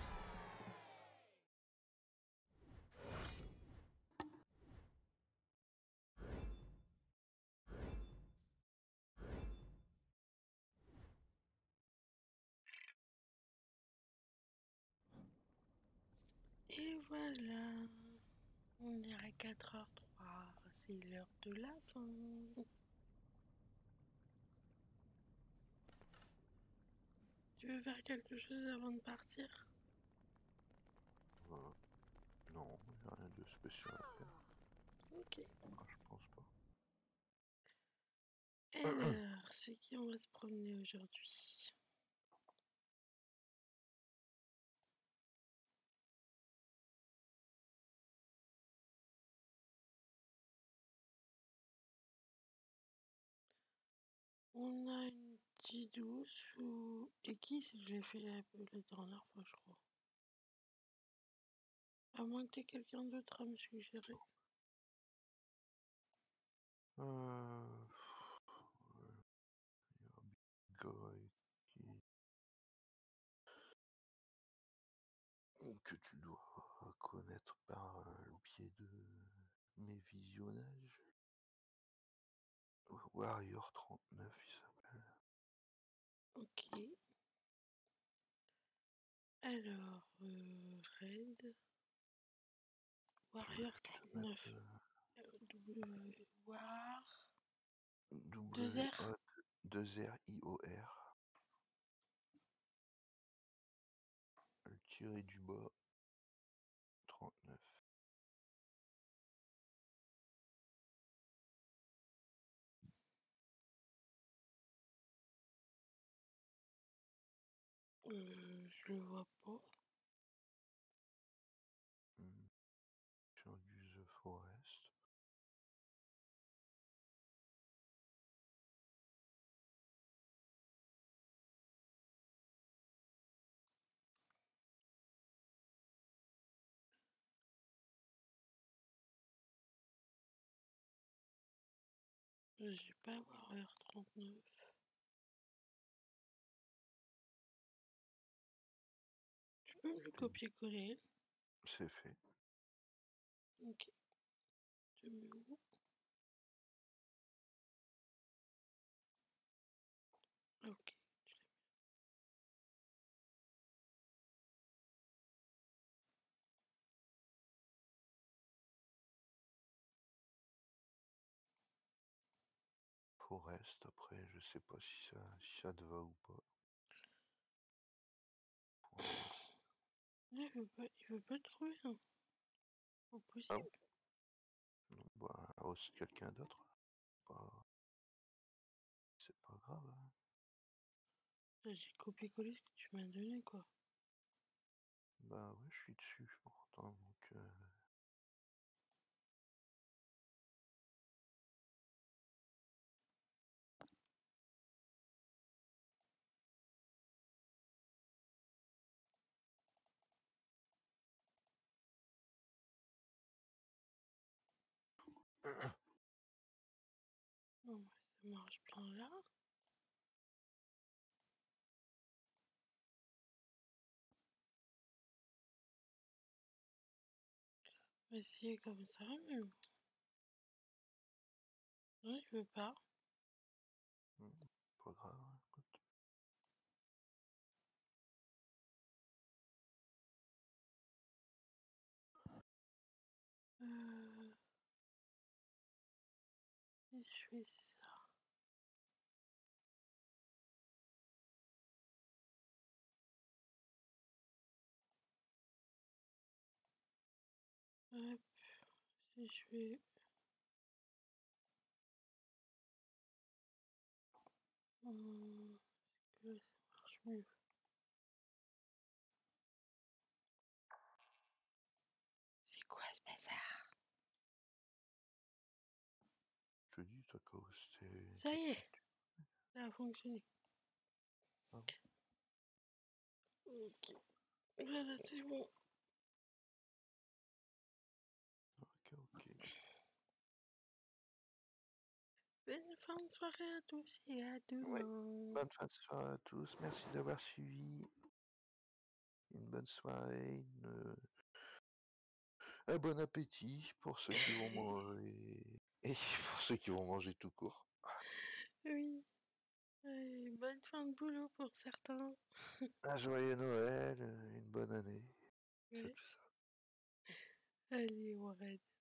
Speaker 1: Et voilà. On est à quatre heures trois. C'est l'heure de la fin. Tu veux faire quelque chose avant de partir?
Speaker 2: Euh, non, y'a rien de spécial à faire.
Speaker 1: Ok.
Speaker 2: Ah, je pense pas.
Speaker 1: Alors, c'est qui on va se promener aujourd'hui? On a une petite douce ou... Et qui si je l'ai fait la, la dernière fois, je crois. À moins que t'aies quelqu'un d'autre à me suggérer.
Speaker 2: Euh... Il y a Big Guy qui... que tu dois connaître par euh, le biais de mes visionnages. Warrior trente-neuf, il s'appelle.
Speaker 1: Ok. Alors, euh, Raid. Warrior trente-neuf. Euh, W... War... deux R.
Speaker 2: deux R I O R. Le tiré du bas. trente-neuf.
Speaker 1: Euh, je le vois pas.
Speaker 2: Hmm. Sur du The Forest.
Speaker 1: J'ai pas Warrior trente-neuf. Tu peux me le copier-coller?
Speaker 2: C'est fait.
Speaker 1: Ok. Tu mets où? Ok.
Speaker 2: Forest, après, je sais pas si ça, si ça te va ou pas. Forest.
Speaker 1: Il veut pas, il veut pas trouver. Hein. Pas possible.
Speaker 2: Non, bah, aussi quelqu'un d'autre. Pas... C'est pas grave. Hein.
Speaker 1: J'ai copié-collé ce que tu m'as donné, quoi.
Speaker 2: Bah ouais, je suis dessus pourtant, donc... Euh...
Speaker 1: Non, mais ça marche bien là. On va essayer comme ça, mais... Non, il veut pas.
Speaker 2: Hmm, pas grave, écoute.
Speaker 1: Euh... Si je fais ça... Hop, si je fais... Hum, est-ce que ça marche mieux? C'est quoi ce bazar?
Speaker 2: Je te dis, ta cause, t'es...
Speaker 1: Ça y est, ça a fonctionné.
Speaker 2: Ah.
Speaker 1: Ok, voilà, c'est bon.
Speaker 2: Ok, ok.
Speaker 1: Bonne fin de soirée à tous et à
Speaker 2: Ouais.
Speaker 1: demain.
Speaker 2: Bonne fin de soirée à tous, merci d'avoir suivi. Une bonne soirée, une... un bon appétit pour ceux qui vont manger et pour ceux qui vont manger tout court.
Speaker 1: Oui, et bonne fin de boulot pour certains.
Speaker 2: Un joyeux Noël, une bonne année, c'est
Speaker 1: Ouais.
Speaker 2: tout ça.
Speaker 1: Allez, on arrête.